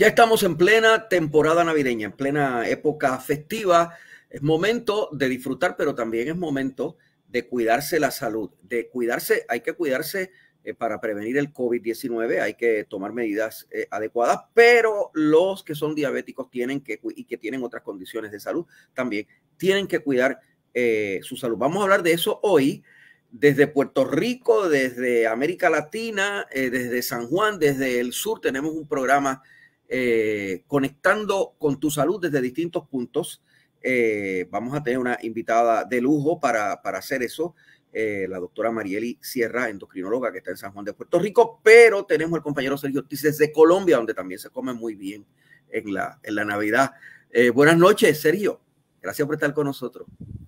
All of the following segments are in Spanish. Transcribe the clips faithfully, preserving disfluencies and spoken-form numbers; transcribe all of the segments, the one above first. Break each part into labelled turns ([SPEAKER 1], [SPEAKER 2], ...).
[SPEAKER 1] Ya estamos en plena temporada navideña, en plena época festiva. Es momento de disfrutar, pero también es momento de cuidarse la salud. De cuidarse, hay que cuidarse eh, para prevenir el COVID diecinueve, hay que tomar medidas eh, adecuadas, pero los que son diabéticos tienen que, y que tienen otras condiciones de salud también tienen que cuidar eh, su salud. Vamos a hablar de eso hoy. Desde Puerto Rico, desde América Latina, eh, desde San Juan, desde el sur, tenemos un programa eh, conectando con tu salud desde distintos puntos. Eh, vamos a tener una invitada de lujo para, para hacer eso, eh, la doctora Marieli Sierra, endocrinóloga que está en San Juan de Puerto Rico, pero tenemos al compañero Sergio Ortiz desde Colombia, donde también se come muy bien en la, en la Navidad. Eh, buenas noches, Sergio. Gracias por estar con nosotros.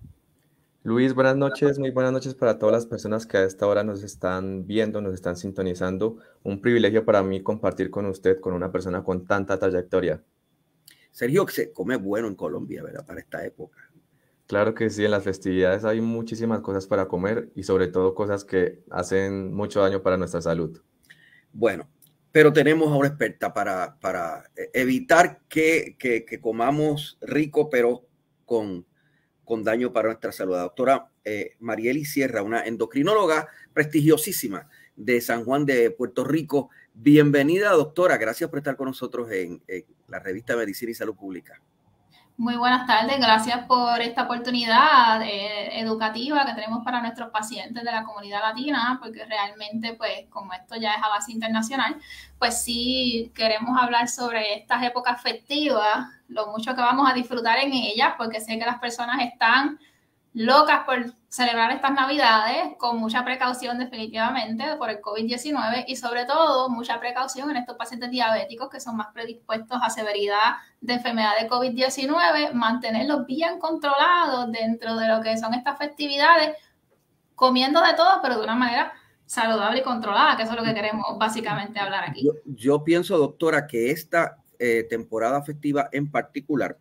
[SPEAKER 2] Luis, buenas noches, muy buenas noches para todas las personas que a esta hora nos están viendo, nos están sintonizando. Un privilegio para mí compartir con usted, con una persona con tanta trayectoria.
[SPEAKER 1] Sergio, se come bueno en Colombia, ¿verdad? Para esta época.
[SPEAKER 2] Claro que sí, en las festividades hay muchísimas cosas para comer y sobre todo cosas que hacen mucho daño para nuestra salud.
[SPEAKER 1] Bueno, pero tenemos a una experta para, para evitar que, que, que comamos rico, pero con... con daño para nuestra salud. La doctora eh, Marieli Sierra, una endocrinóloga prestigiosísima de San Juan de Puerto Rico. Bienvenida, doctora. Gracias por estar con nosotros en, en la revista Medicina y Salud Pública.
[SPEAKER 3] Muy buenas tardes, gracias por esta oportunidad eh, educativa que tenemos para nuestros pacientes de la comunidad latina, porque realmente, pues, como esto ya es a base internacional, pues sí queremos hablar sobre estas épocas festivas, lo mucho que vamos a disfrutar en ellas, porque sé que las personas están locas por celebrar estas navidades, con mucha precaución definitivamente por el COVID diecinueve y sobre todo mucha precaución en estos pacientes diabéticos que son más predispuestos a severidad de enfermedad de COVID diecinueve, mantenerlos bien controlados dentro de lo que son estas festividades, comiendo de todo, pero de una manera saludable y controlada, que eso es lo que queremos básicamente hablar aquí.
[SPEAKER 1] Yo, yo pienso, doctora, que esta eh, temporada festiva en particular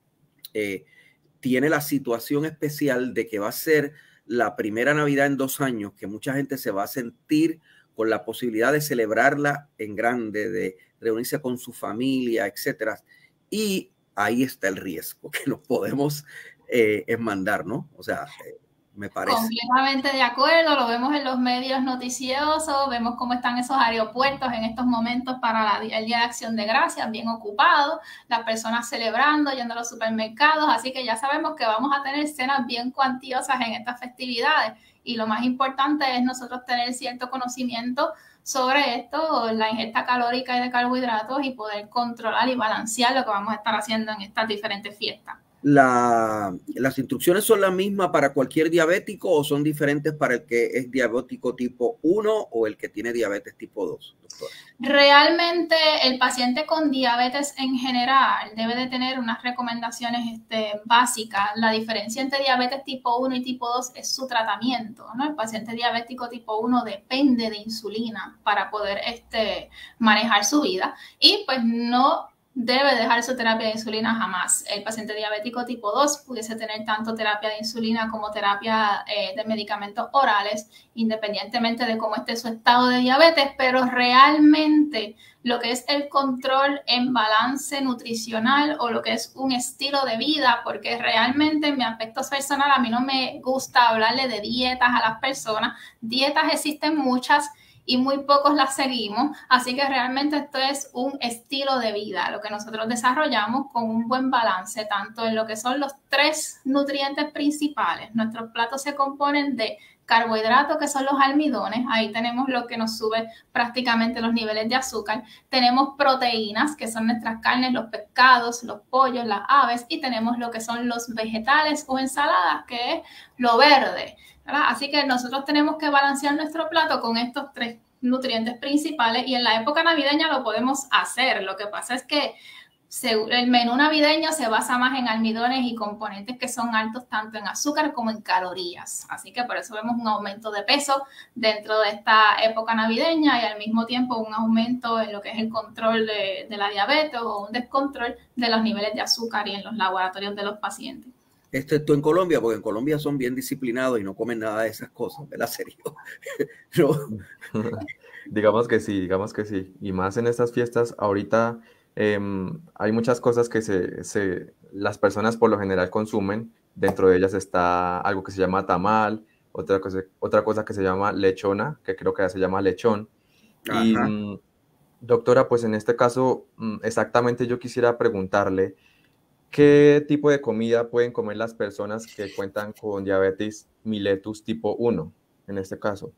[SPEAKER 1] eh, tiene la situación especial de que va a ser la primera Navidad en dos años, que mucha gente se va a sentir con la posibilidad de celebrarla en grande, de reunirse con su familia, etcétera. Y ahí está el riesgo, que nos podemos eh, enmandar, ¿no? O sea, eh, me parece.
[SPEAKER 3] Completamente de acuerdo, lo vemos en los medios noticiosos, vemos cómo están esos aeropuertos en estos momentos para la, el Día de Acción de Gracias, bien ocupados, las personas celebrando, yendo a los supermercados, así que ya sabemos que vamos a tener cenas bien cuantiosas en estas festividades y lo más importante es nosotros tener cierto conocimiento sobre esto, la ingesta calórica y de carbohidratos y poder controlar y balancear lo que vamos a estar haciendo en estas diferentes fiestas.
[SPEAKER 1] La, ¿Las instrucciones son las mismas para cualquier diabético o son diferentes para el que es diabético tipo uno o el que tiene diabetes tipo dos, doctora?
[SPEAKER 3] Realmente el paciente con diabetes en general debe de tener unas recomendaciones este, básicas. La diferencia entre diabetes tipo uno y tipo dos es su tratamiento, ¿no? El paciente diabético tipo uno depende de insulina para poder este, manejar su vida y pues no debe dejar su terapia de insulina jamás. El paciente diabético tipo dos pudiese tener tanto terapia de insulina como terapia eh, de medicamentos orales, independientemente de cómo esté su estado de diabetes, pero realmente lo que es el control en balance nutricional o lo que es un estilo de vida, porque realmente en mi aspecto personal a mí no me gusta hablarle de dietas a las personas. Dietas existen muchas y muy pocos las seguimos, así que realmente esto es un estilo de vida, lo que nosotros desarrollamos con un buen balance, tanto en lo que son los tres nutrientes principales. Nuestros platos se componen de carbohidratos, que son los almidones, ahí tenemos lo que nos sube prácticamente los niveles de azúcar, tenemos proteínas, que son nuestras carnes, los pescados, los pollos, las aves, y tenemos lo que son los vegetales o ensaladas, que es lo verde, ¿verdad? Así que nosotros tenemos que balancear nuestro plato con estos tres nutrientes principales y en la época navideña lo podemos hacer. Lo que pasa es que el menú navideño se basa más en almidones y componentes que son altos tanto en azúcar como en calorías. Así que por eso vemos un aumento de peso dentro de esta época navideña y al mismo tiempo un aumento en lo que es el control de, de la diabetes o un descontrol de los niveles de azúcar y en los laboratorios de los pacientes.
[SPEAKER 1] Excepto en Colombia, porque en Colombia son bien disciplinados y no comen nada de esas cosas, ¿verdad, Sergio? No.
[SPEAKER 2] Digamos que sí, digamos que sí. Y más en estas fiestas, ahorita eh, hay muchas cosas que se, se, las personas por lo general consumen. Dentro de ellas está algo que se llama tamal, otra cosa, otra cosa que se llama lechona, que creo que ya se llama lechón. Y
[SPEAKER 1] Ajá.
[SPEAKER 2] mm, doctora, pues en este caso, mm, exactamente yo quisiera preguntarle, ¿qué tipo de comida pueden comer las personas que cuentan con diabetes mellitus tipo uno, en este caso?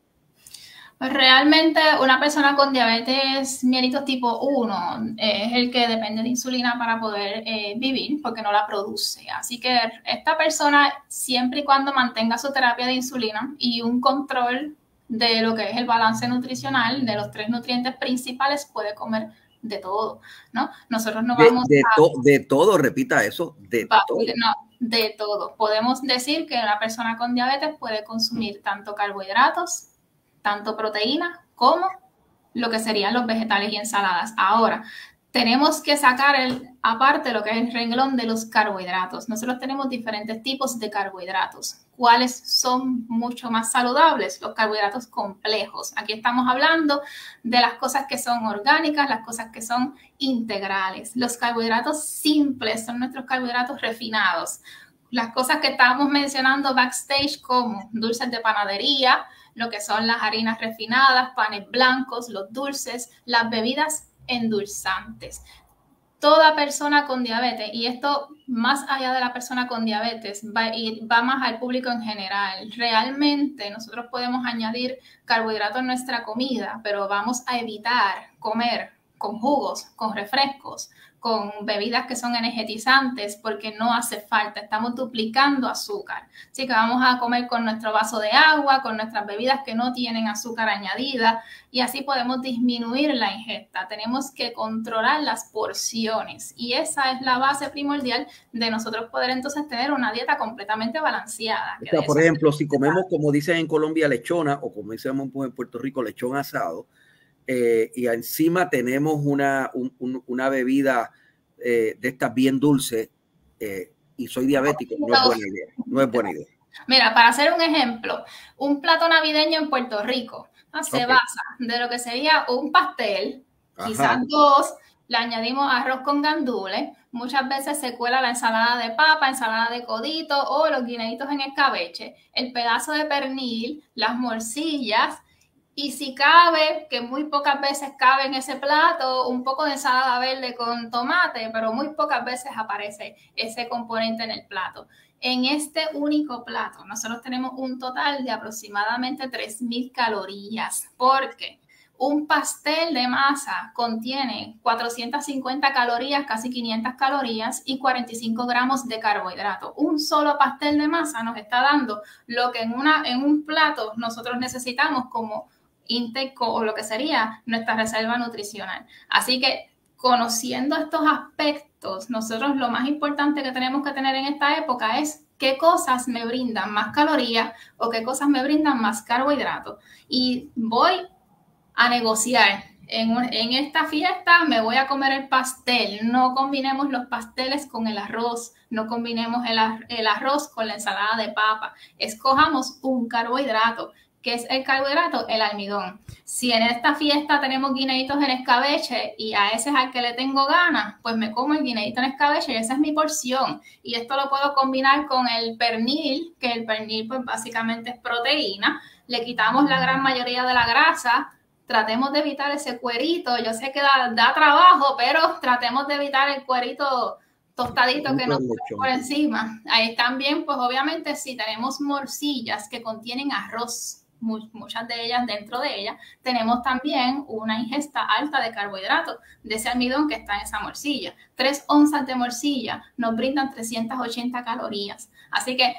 [SPEAKER 3] Pues realmente una persona con diabetes mellitus tipo uno eh, es el que depende de insulina para poder eh, vivir porque no la produce. Así que esta persona, siempre y cuando mantenga su terapia de insulina y un control de lo que es el balance nutricional, de los tres nutrientes principales, puede comer de todo, ¿no? Nosotros no
[SPEAKER 1] De,
[SPEAKER 3] vamos
[SPEAKER 1] de,
[SPEAKER 3] a...
[SPEAKER 1] to, de todo, repita eso, de
[SPEAKER 3] Va,
[SPEAKER 1] todo.
[SPEAKER 3] no, de todo. Podemos decir que una persona con diabetes puede consumir tanto carbohidratos, tanto proteína como lo que serían los vegetales y ensaladas. Ahora, tenemos que sacar el, aparte lo que es el renglón de los carbohidratos. Nosotros tenemos diferentes tipos de carbohidratos. ¿Cuáles son mucho más saludables? Los carbohidratos complejos. Aquí estamos hablando de las cosas que son orgánicas, las cosas que son integrales. Los carbohidratos simples son nuestros carbohidratos refinados. Las cosas que estábamos mencionando backstage como dulces de panadería, lo que son las harinas refinadas, panes blancos, los dulces, las bebidas endulzantes. Toda persona con diabetes, y esto más allá de la persona con diabetes, va, a ir, va más al público en general. Realmente nosotros podemos añadir carbohidratos en nuestra comida, pero vamos a evitar comer con jugos, con refrescos, con bebidas que son energetizantes, porque no hace falta, estamos duplicando azúcar. Así que vamos a comer con nuestro vaso de agua, con nuestras bebidas que no tienen azúcar añadida, y así podemos disminuir la ingesta. Tenemos que controlar las porciones, y esa es la base primordial de nosotros poder entonces tener una dieta completamente balanceada.
[SPEAKER 1] O sea, por ejemplo, si comemos, como dicen en Colombia, lechona, o como decimos en Puerto Rico, lechón asado, Eh, y encima tenemos una, un, un, una bebida eh, de estas bien dulce eh, y soy diabético, no es buena idea, no es buena idea.
[SPEAKER 3] Mira, para hacer un ejemplo, un plato navideño en Puerto Rico, ¿no? Se okay. basa de lo que sería un pastel, Ajá. quizás dos, le añadimos arroz con gandules, muchas veces se cuela la ensalada de papa, ensalada de codito o los guineitos en escabeche, el pedazo de pernil, las morcillas. Y si cabe, que muy pocas veces cabe en ese plato, un poco de ensalada verde con tomate, pero muy pocas veces aparece ese componente en el plato. En este único plato, nosotros tenemos un total de aproximadamente tres mil calorías, porque un pastel de masa contiene cuatrocientas cincuenta calorías, casi quinientas calorías y cuarenta y cinco gramos de carbohidratos. Un solo pastel de masa nos está dando lo que en, una, en un plato nosotros necesitamos como intake o lo que sería nuestra reserva nutricional. Así que conociendo estos aspectos, nosotros lo más importante que tenemos que tener en esta época es qué cosas me brindan más calorías o qué cosas me brindan más carbohidratos. Y voy a negociar. En, en esta fiesta me voy a comer el pastel. No combinemos los pasteles con el arroz. No combinemos el, el arroz con la ensalada de papa. Escojamos un carbohidrato. ¿Qué es el carbohidrato? El almidón. Si en esta fiesta tenemos guineitos en escabeche y a ese es al que le tengo ganas, pues me como el guineito en escabeche y esa es mi porción. Y esto lo puedo combinar con el pernil, que el pernil pues básicamente es proteína. Le quitamos la gran mayoría de la grasa. Tratemos de evitar ese cuerito. Yo sé que da, da trabajo, pero tratemos de evitar el cuerito tostadito que nos pone por encima. Ahí también, pues obviamente, si tenemos morcillas que contienen arroz, muchas de ellas dentro de ellas, tenemos también una ingesta alta de carbohidratos de ese almidón que está en esa morcilla. Tres onzas de morcilla nos brindan trescientas ochenta calorías. Así que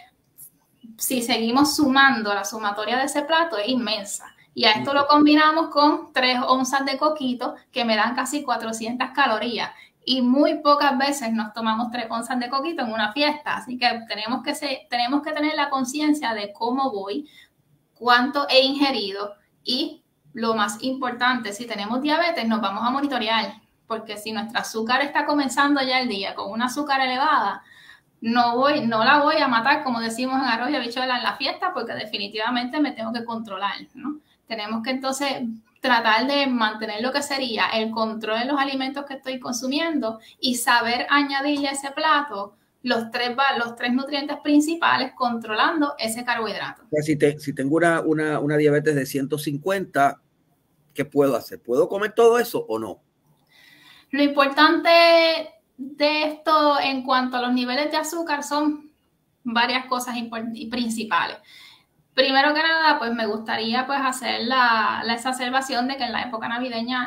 [SPEAKER 3] si seguimos sumando, la sumatoria de ese plato es inmensa. Y a esto lo combinamos con tres onzas de coquito que me dan casi cuatrocientas calorías. Y muy pocas veces nos tomamos tres onzas de coquito en una fiesta. Así que tenemos que, ser, tenemos que tener la conciencia de cómo voy, cuánto he ingerido y lo más importante, si tenemos diabetes nos vamos a monitorear, porque si nuestro azúcar está comenzando ya el día con una azúcar elevada, no, voy, no la voy a matar, como decimos en arroz y habichuela en la fiesta, porque definitivamente me tengo que controlar, ¿no? Tenemos que entonces tratar de mantener lo que sería el control de los alimentos que estoy consumiendo y saber añadirle a ese plato los tres, los tres nutrientes principales controlando ese carbohidrato.
[SPEAKER 1] Si, te, si tengo una, una, una diabetes de ciento cincuenta, ¿qué puedo hacer? ¿Puedo comer todo eso o no?
[SPEAKER 3] Lo importante de esto en cuanto a los niveles de azúcar son varias cosas principales. Primero que nada, pues me gustaría pues hacer la, la exacerbación de que en la época navideña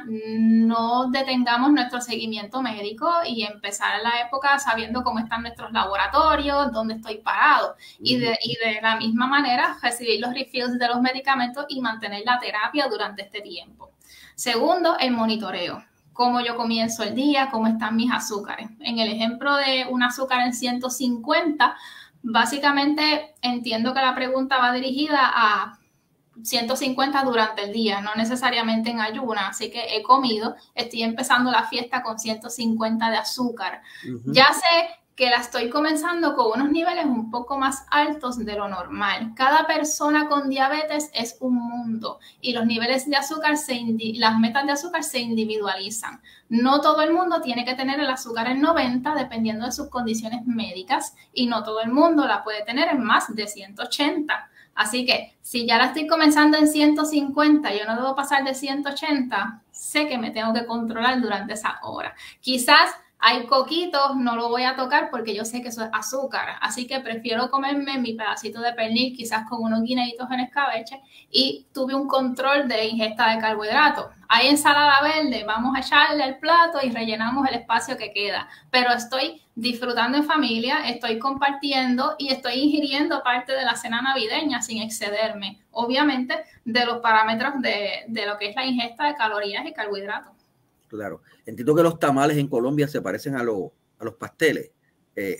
[SPEAKER 3] no detengamos nuestro seguimiento médico y empezar la época sabiendo cómo están nuestros laboratorios, dónde estoy parado. Y de, y de la misma manera recibir los refills de los medicamentos y mantener la terapia durante este tiempo. Segundo, el monitoreo. Cómo yo comienzo el día, cómo están mis azúcares. En el ejemplo de un azúcar en ciento cincuenta, básicamente entiendo que la pregunta va dirigida a ciento cincuenta durante el día, no necesariamente en ayuna, así que he comido, estoy empezando la fiesta con ciento cincuenta de azúcar. Uh-huh. Ya sé que la estoy comenzando con unos niveles un poco más altos de lo normal. Cada persona con diabetes es un mundo y los niveles de azúcar, se las metas de azúcar se individualizan. No todo el mundo tiene que tener el azúcar en noventa dependiendo de sus condiciones médicas y no todo el mundo la puede tener en más de ciento ochenta. Así que si ya la estoy comenzando en ciento cincuenta, yo no debo pasar de ciento ochenta, sé que me tengo que controlar durante esa hora. Quizás hay coquitos, no lo voy a tocar porque yo sé que eso es azúcar, así que prefiero comerme mi pedacito de pernil, quizás con unos guineitos en escabeche, y tuve un control de ingesta de carbohidratos. Hay ensalada verde, vamos a echarle al plato y rellenamos el espacio que queda, pero estoy disfrutando en familia, estoy compartiendo y estoy ingiriendo parte de la cena navideña sin excederme, obviamente, de los parámetros de, de lo que es la ingesta de calorías y carbohidratos.
[SPEAKER 1] Claro, entiendo que los tamales en Colombia se parecen a, lo, a los pasteles. Eh,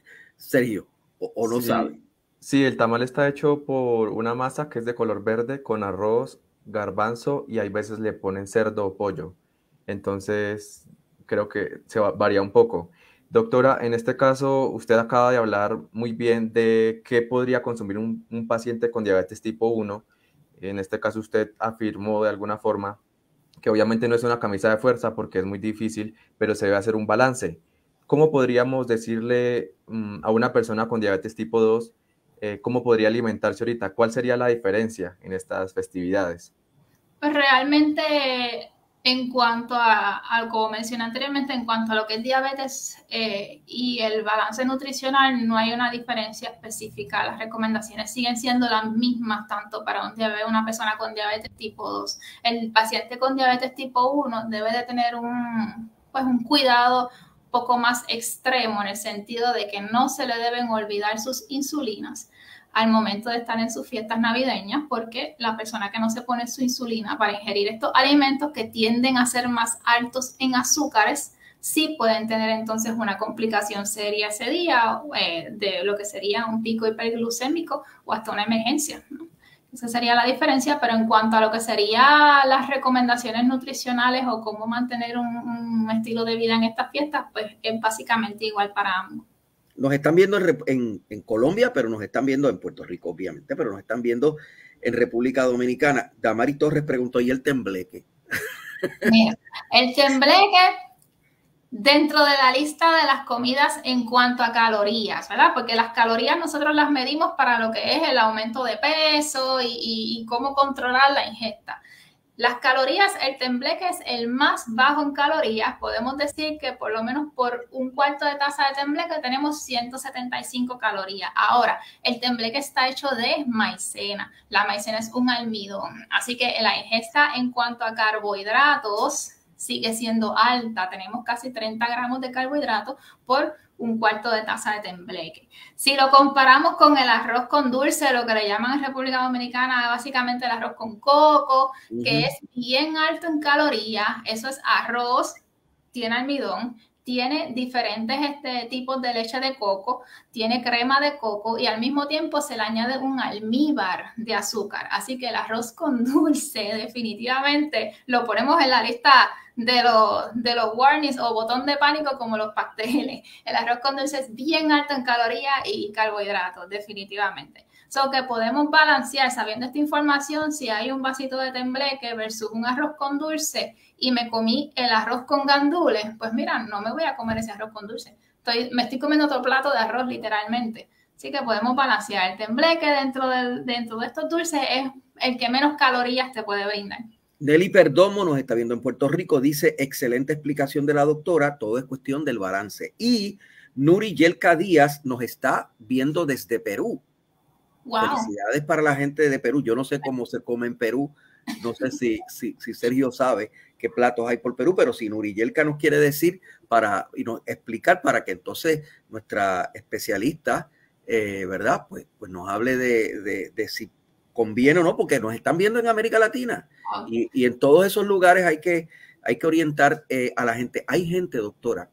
[SPEAKER 1] Sergio, o, o no
[SPEAKER 2] sí,
[SPEAKER 1] sabe.
[SPEAKER 2] Sí, el tamal está hecho por una masa que es de color verde con arroz, garbanzo y hay veces le ponen cerdo o pollo. Entonces, creo que se va, varía un poco. Doctora, en este caso, usted acaba de hablar muy bien de qué podría consumir un, un paciente con diabetes tipo uno. En este caso, usted afirmó de alguna forma que obviamente no es una camisa de fuerza porque es muy difícil, pero se debe hacer un balance. ¿Cómo podríamos decirle um, a una persona con diabetes tipo dos eh, cómo podría alimentarse ahorita? ¿Cuál sería la diferencia en estas festividades?
[SPEAKER 3] Pues realmente, en cuanto a, a como mencioné anteriormente, en cuanto a lo que es diabetes eh, y el balance nutricional, no hay una diferencia específica. Las recomendaciones siguen siendo las mismas, tanto para un diabetes, una persona con diabetes tipo dos. El paciente con diabetes tipo uno debe de tener un, pues un cuidado un poco más extremo, en el sentido de que no se le deben olvidar sus insulinas al momento de estar en sus fiestas navideñas, porque la persona que no se pone su insulina para ingerir estos alimentos que tienden a ser más altos en azúcares, sí pueden tener entonces una complicación seria ese día eh, de lo que sería un pico hiperglucémico o hasta una emergencia, ¿no? Esa sería la diferencia, pero en cuanto a lo que serían las recomendaciones nutricionales o cómo mantener un, un estilo de vida en estas fiestas, pues es básicamente igual para ambos.
[SPEAKER 1] Nos están viendo en, en, en Colombia, pero nos están viendo en Puerto Rico, obviamente, pero nos están viendo en República Dominicana. Damari Torres preguntó, ¿y el tembleque?
[SPEAKER 3] Mira, el tembleque dentro de la lista de las comidas en cuanto a calorías, ¿verdad? Porque las calorías nosotros las medimos para lo que es el aumento de peso y, y, y cómo controlar la ingesta. Las calorías, el tembleque es el más bajo en calorías. Podemos decir que por lo menos por un cuarto de taza de tembleque tenemos ciento setenta y cinco calorías. Ahora, el tembleque está hecho de maicena. La maicena es un almidón. Así que la ingesta en cuanto a carbohidratos sigue siendo alta. Tenemos casi treinta gramos de carbohidratos por un cuarto de taza de tembleque. Si lo comparamos con el arroz con dulce, lo que le llaman en República Dominicana básicamente el arroz con coco, uh-huh. que es bien alto en calorías, eso es arroz, tiene almidón, tiene diferentes este, tipos de leche de coco, tiene crema de coco y al mismo tiempo se le añade un almíbar de azúcar. Así que el arroz con dulce definitivamente lo ponemos en la lista de los, de los warnings o botón de pánico como los pasteles. El arroz con dulce es bien alto en calorías y carbohidratos, definitivamente. So que podemos balancear, sabiendo esta información, si hay un vasito de tembleque versus un arroz con dulce y me comí el arroz con gandules, pues mira, no me voy a comer ese arroz con dulce. Estoy, me estoy comiendo otro plato de arroz literalmente. Así que podemos balancear. El tembleque dentro, del, dentro de estos dulces es el que menos calorías te puede brindar.
[SPEAKER 1] Nelly Perdomo nos está viendo en Puerto Rico, dice, excelente explicación de la doctora, todo es cuestión del balance. Y Nuri Yelka Díaz nos está viendo desde Perú.
[SPEAKER 3] Wow.
[SPEAKER 1] Felicidades para la gente de Perú. Yo no sé cómo se come en Perú, no sé si, si, si Sergio sabe qué platos hay por Perú, pero si Nuri Yelka nos quiere decir para, y nos explicar para que entonces nuestra especialista, eh, ¿verdad? Pues, pues nos hable de, de, de si conviene o no, porque nos están viendo en América Latina y, y en todos esos lugares hay que, hay que orientar eh, a la gente. Hay gente, doctora,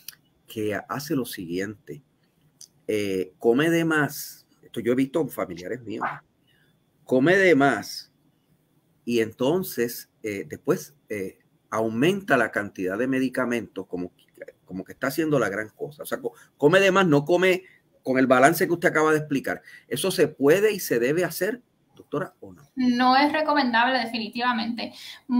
[SPEAKER 1] que hace lo siguiente, eh, come de más, esto yo he visto en familiares míos, come de más y entonces eh, después eh, aumenta la cantidad de medicamentos como, como que está haciendo la gran cosa. O sea, come de más, no come con el balance que usted acaba de explicar. ¿Eso se puede y se debe hacer, doctora, o no?
[SPEAKER 3] No es recomendable, definitivamente.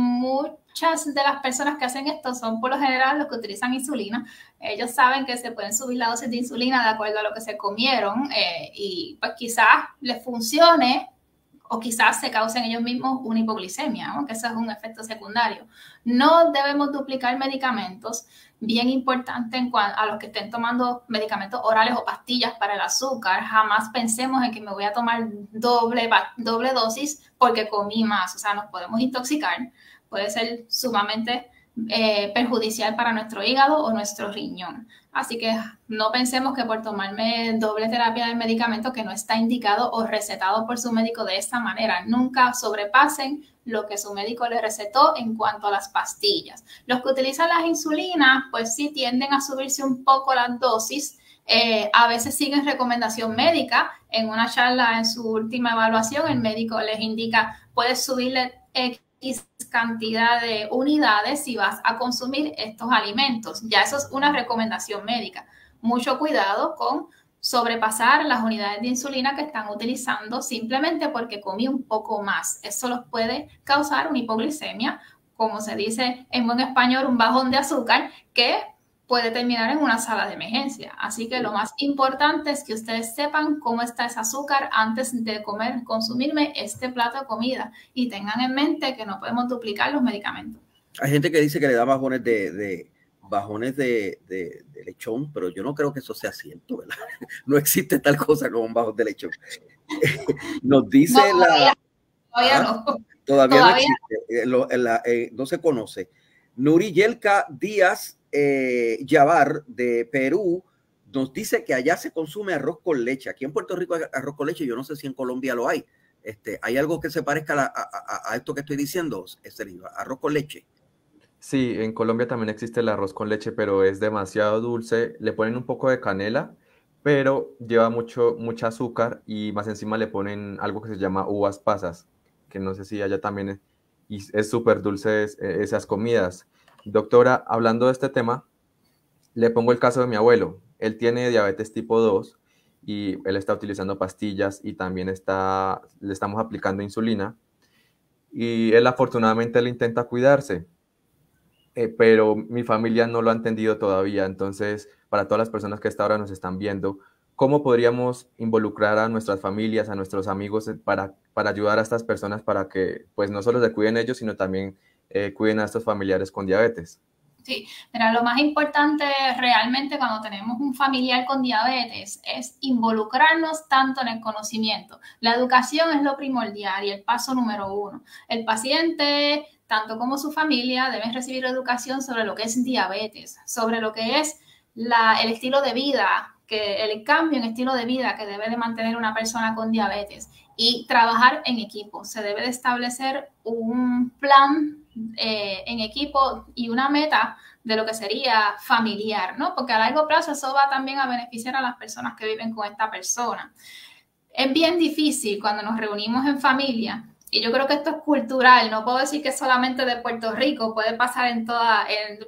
[SPEAKER 3] Muchas de las personas que hacen esto son por lo general los que utilizan insulina. Ellos saben que se pueden subir la dosis de insulina de acuerdo a lo que se comieron eh, y pues quizás les funcione o quizás se causen ellos mismos una hipoglicemia, ¿no? Que eso es un efecto secundario. No debemos duplicar medicamentos. Bien importante en cuanto a los que estén tomando medicamentos orales o pastillas para el azúcar, jamás pensemos en que me voy a tomar doble, doble dosis porque comí más. O sea, nos podemos intoxicar. Puede ser sumamente eh, perjudicial para nuestro hígado o nuestro riñón. Así que no pensemos que por tomarme doble terapia de medicamento que no está indicado o recetado por su médico de esta manera, nunca sobrepasen lo que su médico le recetó en cuanto a las pastillas. Los que utilizan las insulinas, pues sí tienden a subirse un poco las dosis. Eh, a veces siguen recomendación médica. En una charla, en su última evaluación, el médico les indica, puedes subirle X cantidad de unidades si vas a consumir estos alimentos. Ya eso es una recomendación médica. Mucho cuidado con sobrepasar las unidades de insulina que están utilizando simplemente porque comí un poco más. Eso los puede causar una hipoglicemia, como se dice en buen español, un bajón de azúcar que puede terminar en una sala de emergencia. Así que lo más importante es que ustedes sepan cómo está ese azúcar antes de comer, consumirme este plato de comida y tengan en mente que no podemos duplicar los medicamentos.
[SPEAKER 1] Hay gente que dice que le da bajones de... de... bajones de, de, de lechón, pero yo no creo que eso sea cierto, ¿verdad? No existe tal cosa como un bajón de lechón. Nos dice no,
[SPEAKER 3] todavía,
[SPEAKER 1] la...
[SPEAKER 3] Todavía
[SPEAKER 1] ¿Ah?
[SPEAKER 3] no.
[SPEAKER 1] Todavía,
[SPEAKER 3] Todavía
[SPEAKER 1] no existe, lo, la, eh, no se conoce. Nuri Yelka Díaz eh, Yavar de Perú nos dice que allá se consume arroz con leche. Aquí en Puerto Rico hay arroz con leche, yo no sé si en Colombia lo hay. Este, ¿hay algo que se parezca a, la, a, a, a esto que estoy diciendo, Sergio? Arroz con leche.
[SPEAKER 2] Sí, en Colombia también existe el arroz con leche, pero es demasiado dulce. Le ponen un poco de canela, pero lleva mucho, mucha azúcar y más encima le ponen algo que se llama uvas pasas, que no sé si allá también es, y es súper dulce es, esas comidas. Doctora, hablando de este tema, le pongo el caso de mi abuelo. Él tiene diabetes tipo dos y él está utilizando pastillas y también está, le estamos aplicando insulina y él afortunadamente él intenta cuidarse. Eh, pero mi familia no lo ha entendido todavía. Entonces, para todas las personas que hasta ahora nos están viendo, ¿cómo podríamos involucrar a nuestras familias, a nuestros amigos para, para ayudar a estas personas para que pues no solo se cuiden ellos, sino también eh, cuiden a estos familiares con diabetes?
[SPEAKER 3] Sí, mira, lo más importante realmente cuando tenemos un familiar con diabetes es involucrarnos tanto en el conocimiento. La educación es lo primordial y el paso número uno. El paciente, tanto como su familia, deben recibir educación sobre lo que es diabetes, sobre lo que es la, el estilo de vida, que el cambio en estilo de vida que debe de mantener una persona con diabetes y trabajar en equipo. Se debe de establecer un plan eh, en equipo y una meta de lo que sería familiar, ¿no? Porque a largo plazo eso va también a beneficiar a las personas que viven con esta persona. Es bien difícil cuando nos reunimos en familia. Y yo creo que esto es cultural, no puedo decir que solamente de Puerto Rico, puede pasar en toda, en,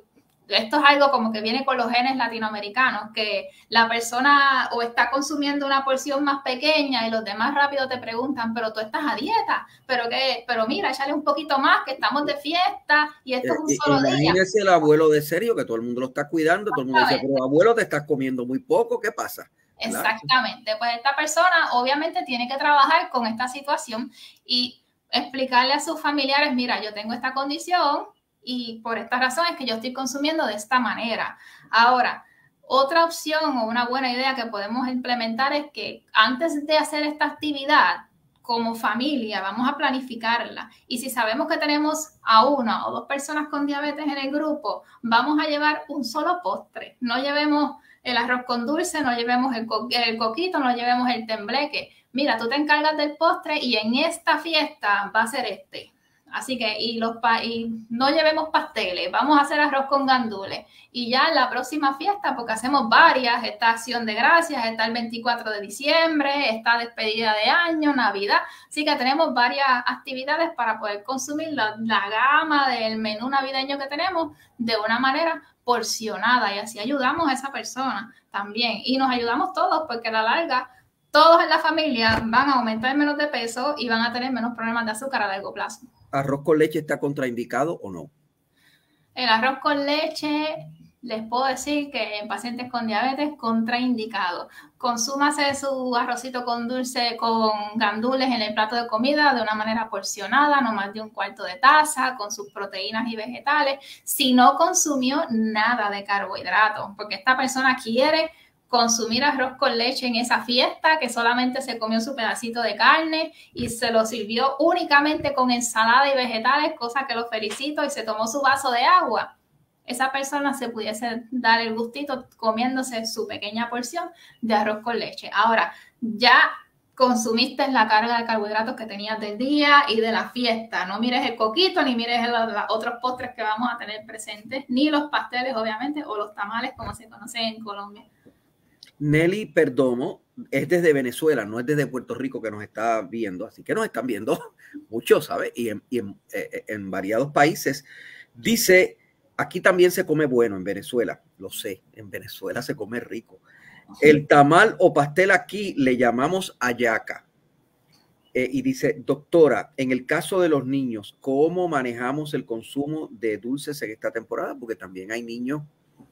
[SPEAKER 3] esto es algo como que viene con los genes latinoamericanos, que la persona o está consumiendo una porción más pequeña y los demás rápido te preguntan, pero tú estás a dieta, pero qué, pero mira, échale un poquito más, que estamos de fiesta y esto es un solo día.
[SPEAKER 1] Imagínese el abuelo de Sergio, que todo el mundo lo está cuidando, todo el mundo dice, pero abuelo, te estás comiendo muy poco, ¿qué pasa?
[SPEAKER 3] Exactamente, pues esta persona obviamente tiene que trabajar con esta situación y explicarle a sus familiares, mira, yo tengo esta condición y por esta razón es que yo estoy consumiendo de esta manera. Ahora, otra opción o una buena idea que podemos implementar es que antes de hacer esta actividad, como familia, vamos a planificarla. Y si sabemos que tenemos a una o dos personas con diabetes en el grupo, vamos a llevar un solo postre. No llevemos el arroz con dulce, no llevemos el, co el coquito, no llevemos el tembleque. Mira, tú te encargas del postre y en esta fiesta va a ser este. Así que, y, los pa y no llevemos pasteles, vamos a hacer arroz con gandules. Y ya en la próxima fiesta, porque hacemos varias, esta acción de gracias, está el veinticuatro de diciembre, está despedida de año, Navidad. Así que tenemos varias actividades para poder consumir la, la gama del menú navideño que tenemos de una manera porcionada. Y así ayudamos a esa persona también. Y nos ayudamos todos, porque a la larga, todos en la familia van a aumentar menos de peso y van a tener menos problemas de azúcar a largo plazo.
[SPEAKER 1] ¿Arroz con leche está contraindicado o no?
[SPEAKER 3] El arroz con leche, les puedo decir que en pacientes con diabetes, contraindicado. Consúmase su arrocito con dulce, con gandules en el plato de comida de una manera porcionada, no más de un cuarto de taza, con sus proteínas y vegetales. Si no consumió nada de carbohidratos, porque esta persona quiere consumir arroz con leche en esa fiesta, que solamente se comió su pedacito de carne y se lo sirvió únicamente con ensalada y vegetales, cosa que lo felicito, y se tomó su vaso de agua. Esa persona se pudiese dar el gustito comiéndose su pequeña porción de arroz con leche. Ahora, ya consumiste la carga de carbohidratos que tenías del día y de la fiesta. No mires el coquito, ni mires los, los otros postres que vamos a tener presentes, ni los pasteles, obviamente, o los tamales, como se conoce en Colombia.
[SPEAKER 1] Nelly Perdomo es desde Venezuela, no es desde Puerto Rico que nos está viendo, así que nos están viendo muchos, ¿sabes? Y en, y en, eh, en variados países. Dice, aquí también se come bueno en Venezuela, lo sé, en Venezuela se come rico. El tamal o pastel aquí le llamamos hallaca. Eh, y dice, doctora, en el caso de los niños, ¿cómo manejamos el consumo de dulces en esta temporada? Porque también hay niños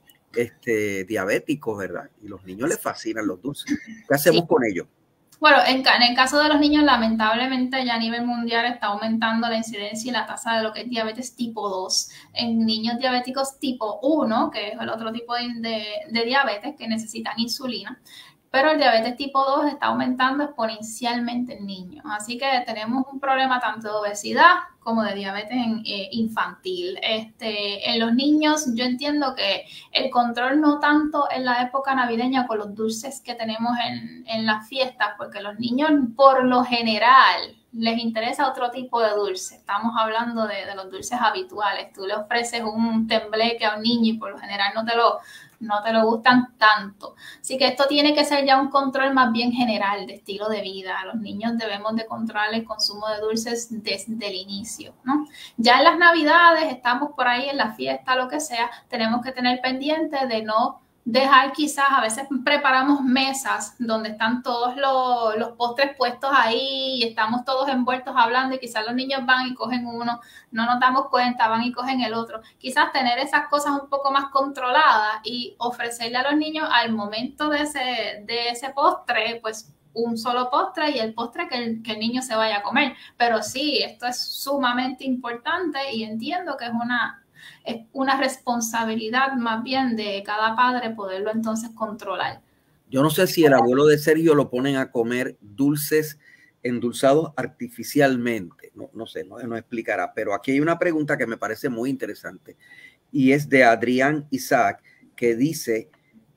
[SPEAKER 1] Este, diabéticos, ¿verdad? Y los niños les fascinan los dulces. ¿Qué hacemos sí. con ellos?
[SPEAKER 3] Bueno, en, en el caso de los niños, lamentablemente ya a nivel mundial está aumentando la incidencia y la tasa de lo que es diabetes tipo dos. En niños diabéticos tipo uno, que es el otro tipo de, de, de diabetes que necesitan insulina, pero el diabetes tipo dos está aumentando exponencialmente en niños. Así que tenemos un problema tanto de obesidad como de diabetes en, eh, infantil. Este, en los niños yo entiendo que el control no tanto en la época navideña con los dulces que tenemos en, en las fiestas, porque los niños por lo general les interesa otro tipo de dulce. Estamos hablando de, de los dulces habituales. Tú le ofreces un tembleque a un niño y por lo general no te lo... no te lo gustan tanto. Así que esto tiene que ser ya un control más bien general de estilo de vida. Los niños debemos de controlar el consumo de dulces desde el inicio, ¿no? Ya en las Navidades, estamos por ahí en la fiesta, lo que sea, tenemos que tener pendiente de no dejar quizás, a veces preparamos mesas donde están todos los, los postres puestos ahí y estamos todos envueltos hablando y quizás los niños van y cogen uno, no nos damos cuenta, van y cogen el otro. Quizás tener esas cosas un poco más controladas y ofrecerle a los niños al momento de ese, de ese postre, pues un solo postre y el postre que el, que el niño se vaya a comer. Pero sí, esto es sumamente importante y entiendo que es una... es una responsabilidad más bien de cada padre poderlo entonces controlar.
[SPEAKER 1] Yo no sé si el abuelo de Sergio lo ponen a comer dulces endulzados artificialmente. No, no sé, no, no explicará. Pero aquí hay una pregunta que me parece muy interesante y es de Adrián Isaac, que dice,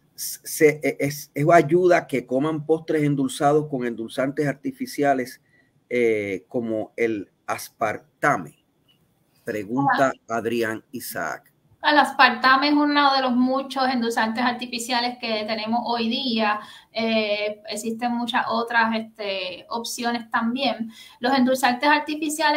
[SPEAKER 1] se, es, es ayuda que coman postres endulzados con endulzantes artificiales eh, como el aspartame. Pregunta Adrián Isaac.
[SPEAKER 3] El aspartame es uno de los muchos endulzantes artificiales que tenemos hoy día. Eh, existen muchas otras este, opciones también. Los endulzantes artificiales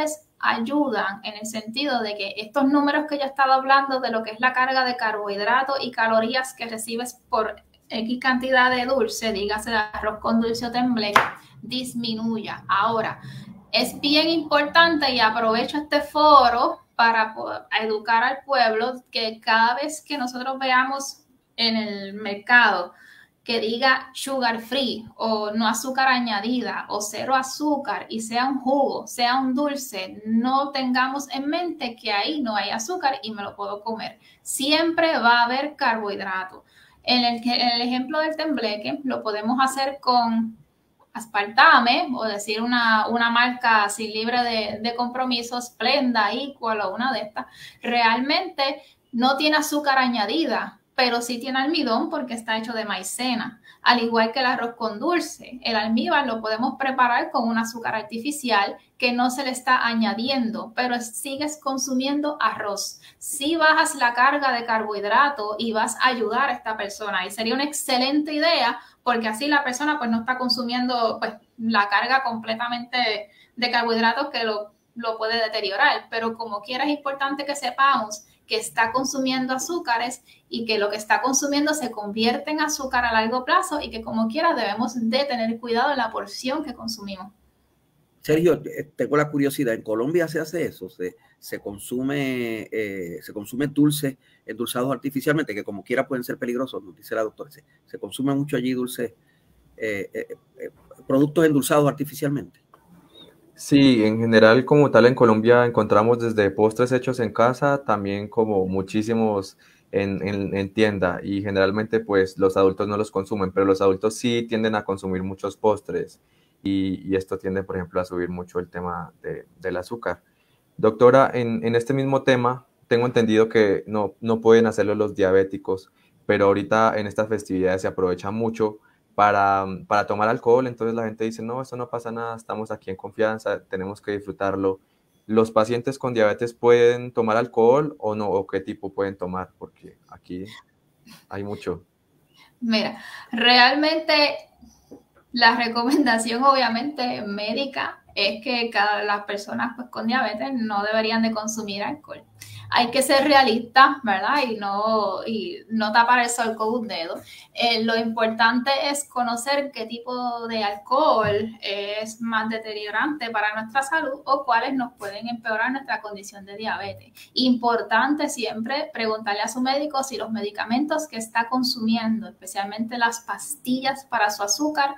[SPEAKER 3] ayudan en el sentido de que estos números que yo he estado hablando de lo que es la carga de carbohidratos y calorías que recibes por X cantidad de dulce, dígase de arroz con dulce o tembleque, disminuya. Ahora, es bien importante y aprovecho este foro para educar al pueblo que cada vez que nosotros veamos en el mercado que diga sugar free o no azúcar añadida o cero azúcar y sea un jugo, sea un dulce, no tengamos en mente que ahí no hay azúcar y me lo puedo comer. Siempre va a haber carbohidrato. En el, en el ejemplo del tembleque lo podemos hacer con aspartame o decir una, una marca así libre de, de compromisos, Splenda, Equal o una de estas. Realmente no tiene azúcar añadida, pero sí tiene almidón porque está hecho de maicena, al igual que el arroz con dulce. El almíbar lo podemos preparar con un azúcar artificial que no se le está añadiendo, pero sigues consumiendo arroz. Si bajas la carga de carbohidrato y vas a ayudar a esta persona, y sería una excelente idea porque así la persona pues no está consumiendo pues la carga completamente de carbohidratos que lo, lo puede deteriorar, pero como quiera es importante que sepamos que está consumiendo azúcares y que lo que está consumiendo se convierte en azúcar a largo plazo y que como quiera debemos de tener cuidado en la porción que consumimos.
[SPEAKER 1] Sergio, tengo la curiosidad, ¿en Colombia se hace eso? ¿Se, se consume eh, se consume dulces endulzados artificialmente, que como quiera pueden ser peligrosos, nos dice la doctora? ¿Se, se consume mucho allí dulces, eh, eh, eh, productos endulzados artificialmente?
[SPEAKER 2] Sí, en general como tal en Colombia encontramos desde postres hechos en casa, también como muchísimos en, en, en tienda y generalmente pues los adultos no los consumen, pero los adultos sí tienden a consumir muchos postres y, y esto tiende por ejemplo a subir mucho el tema de, del azúcar. Doctora, en, en este mismo tema tengo entendido que no, no pueden hacerlo los diabéticos, pero ahorita en estas festividades se aprovecha mucho Para, para tomar alcohol, entonces la gente dice, no, esto no pasa nada, estamos aquí en confianza, tenemos que disfrutarlo. ¿Los pacientes con diabetes pueden tomar alcohol o no? ¿O qué tipo pueden tomar? Porque aquí hay mucho.
[SPEAKER 3] Mira, realmente la recomendación obviamente médica es que cada, las personas pues, con diabetes no deberían de consumir alcohol. Hay que ser realistas, ¿verdad? Y no, y no tapar el sol con un dedo. Eh, lo importante es conocer qué tipo de alcohol es más deteriorante para nuestra salud o cuáles nos pueden empeorar nuestra condición de diabetes. Importante siempre preguntarle a su médico si los medicamentos que está consumiendo, especialmente las pastillas para su azúcar,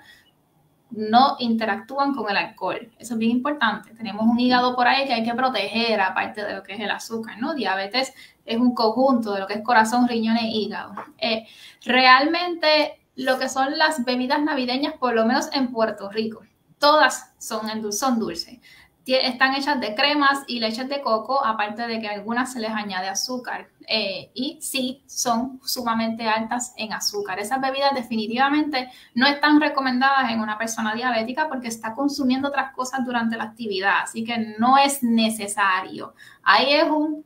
[SPEAKER 3] no interactúan con el alcohol. Eso es bien importante. Tenemos un hígado por ahí que hay que proteger, aparte de lo que es el azúcar, ¿no? Diabetes es un conjunto de lo que es corazón, riñones e hígado. Eh, realmente, lo que son las bebidas navideñas, por lo menos en Puerto Rico, todas son, son dulces. Están hechas de cremas y leches de coco, aparte de que a algunas se les añade azúcar. Eh, y sí, son sumamente altas en azúcar. Esas bebidas definitivamente no están recomendadas en una persona diabética porque está consumiendo otras cosas durante la actividad. Así que no es necesario. Ahí es un,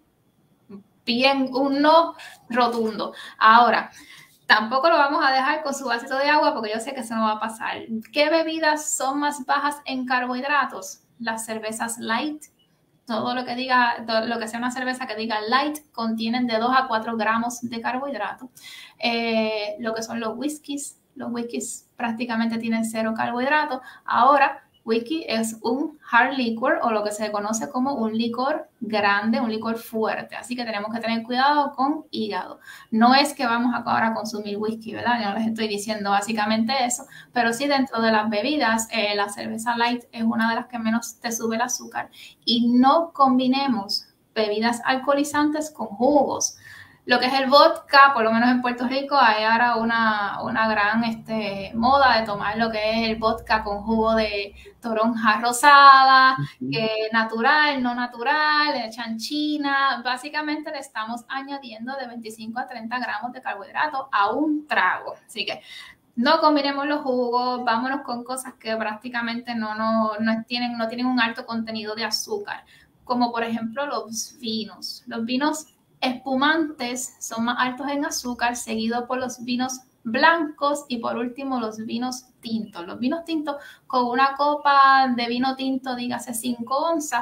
[SPEAKER 3] bien, un no rotundo. Ahora, tampoco lo vamos a dejar con su vasito de agua porque yo sé que eso no va a pasar. ¿Qué bebidas son más bajas en carbohidratos? Las cervezas light, todo lo que diga, todo lo que sea una cerveza que diga light, contienen de dos a cuatro gramos de carbohidratos. Eh, lo que son los whiskies, los whiskies prácticamente tienen cero carbohidratos. Ahora, whisky es un hard liquor o lo que se conoce como un licor grande, un licor fuerte. Así que tenemos que tener cuidado con hígado. No es que vamos ahora a consumir whisky, ¿verdad? No les estoy diciendo básicamente eso, pero sí dentro de las bebidas, eh, la cerveza light es una de las que menos te sube el azúcar y no combinemos bebidas alcoholizantes con jugos. Lo que es el vodka, por lo menos en Puerto Rico, hay ahora una, una gran este, moda de tomar lo que es el vodka con jugo de toronja rosada, uh-huh. que natural, no natural, le echan china. Básicamente le estamos añadiendo de veinticinco a treinta gramos de carbohidratos a un trago. Así que no combinemos los jugos, vámonos con cosas que prácticamente no, no, no, tienen, no tienen un alto contenido de azúcar, como por ejemplo los vinos. Los vinos espumantes son más altos en azúcar, seguido por los vinos blancos y por último los vinos tintos. Los vinos tintos con una copa de vino tinto, dígase cinco onzas,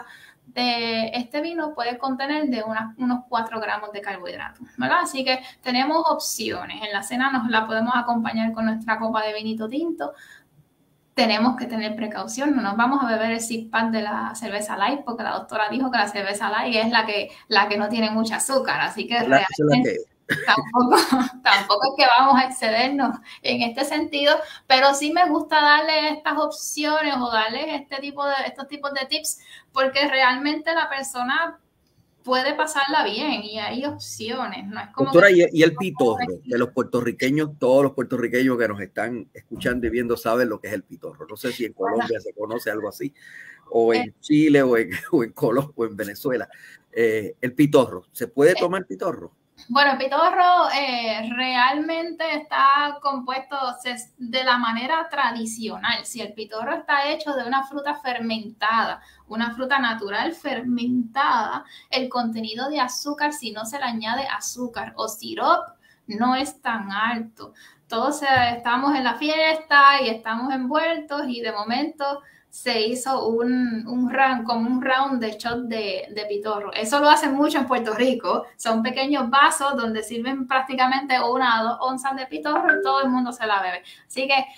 [SPEAKER 3] de este vino puede contener de una, unos cuatro gramos de carbohidratos, ¿verdad? Así que tenemos opciones. En la cena nos la podemos acompañar con nuestra copa de vinito tinto. Tenemos que tener precaución, no nos vamos a beber el six pack de la cerveza light, porque la doctora dijo que la cerveza light es la que, la que no tiene mucho azúcar, así que
[SPEAKER 1] la,
[SPEAKER 3] realmente tampoco, tampoco es que vamos a excedernos en este sentido, pero sí me gusta darle estas opciones o darle este tipo de, estos tipos de tips, porque realmente la persona puede pasarla bien y hay opciones. No es como
[SPEAKER 1] Doctora,
[SPEAKER 3] que...
[SPEAKER 1] y, y el pitorro, de los puertorriqueños, todos los puertorriqueños que nos están escuchando y viendo saben lo que es el pitorro. No sé si en Colombia se conoce algo así, o en Chile, o en, o en Colombia, o en Venezuela. Eh, el pitorro, ¿se puede tomar pitorro?
[SPEAKER 3] Bueno, el pitorro eh, realmente está compuesto de la manera tradicional. Si el pitorro está hecho de una fruta fermentada, una fruta natural fermentada, el contenido de azúcar, si no se le añade azúcar o sirope, no es tan alto. Todos eh, estamos en la fiesta y estamos envueltos y de momento se hizo un, un round, como un round de shot de, de pitorro. Eso lo hacen mucho en Puerto Rico. Son pequeños vasos donde sirven prácticamente una o dos onzas de pitorro y todo el mundo se la bebe. Así que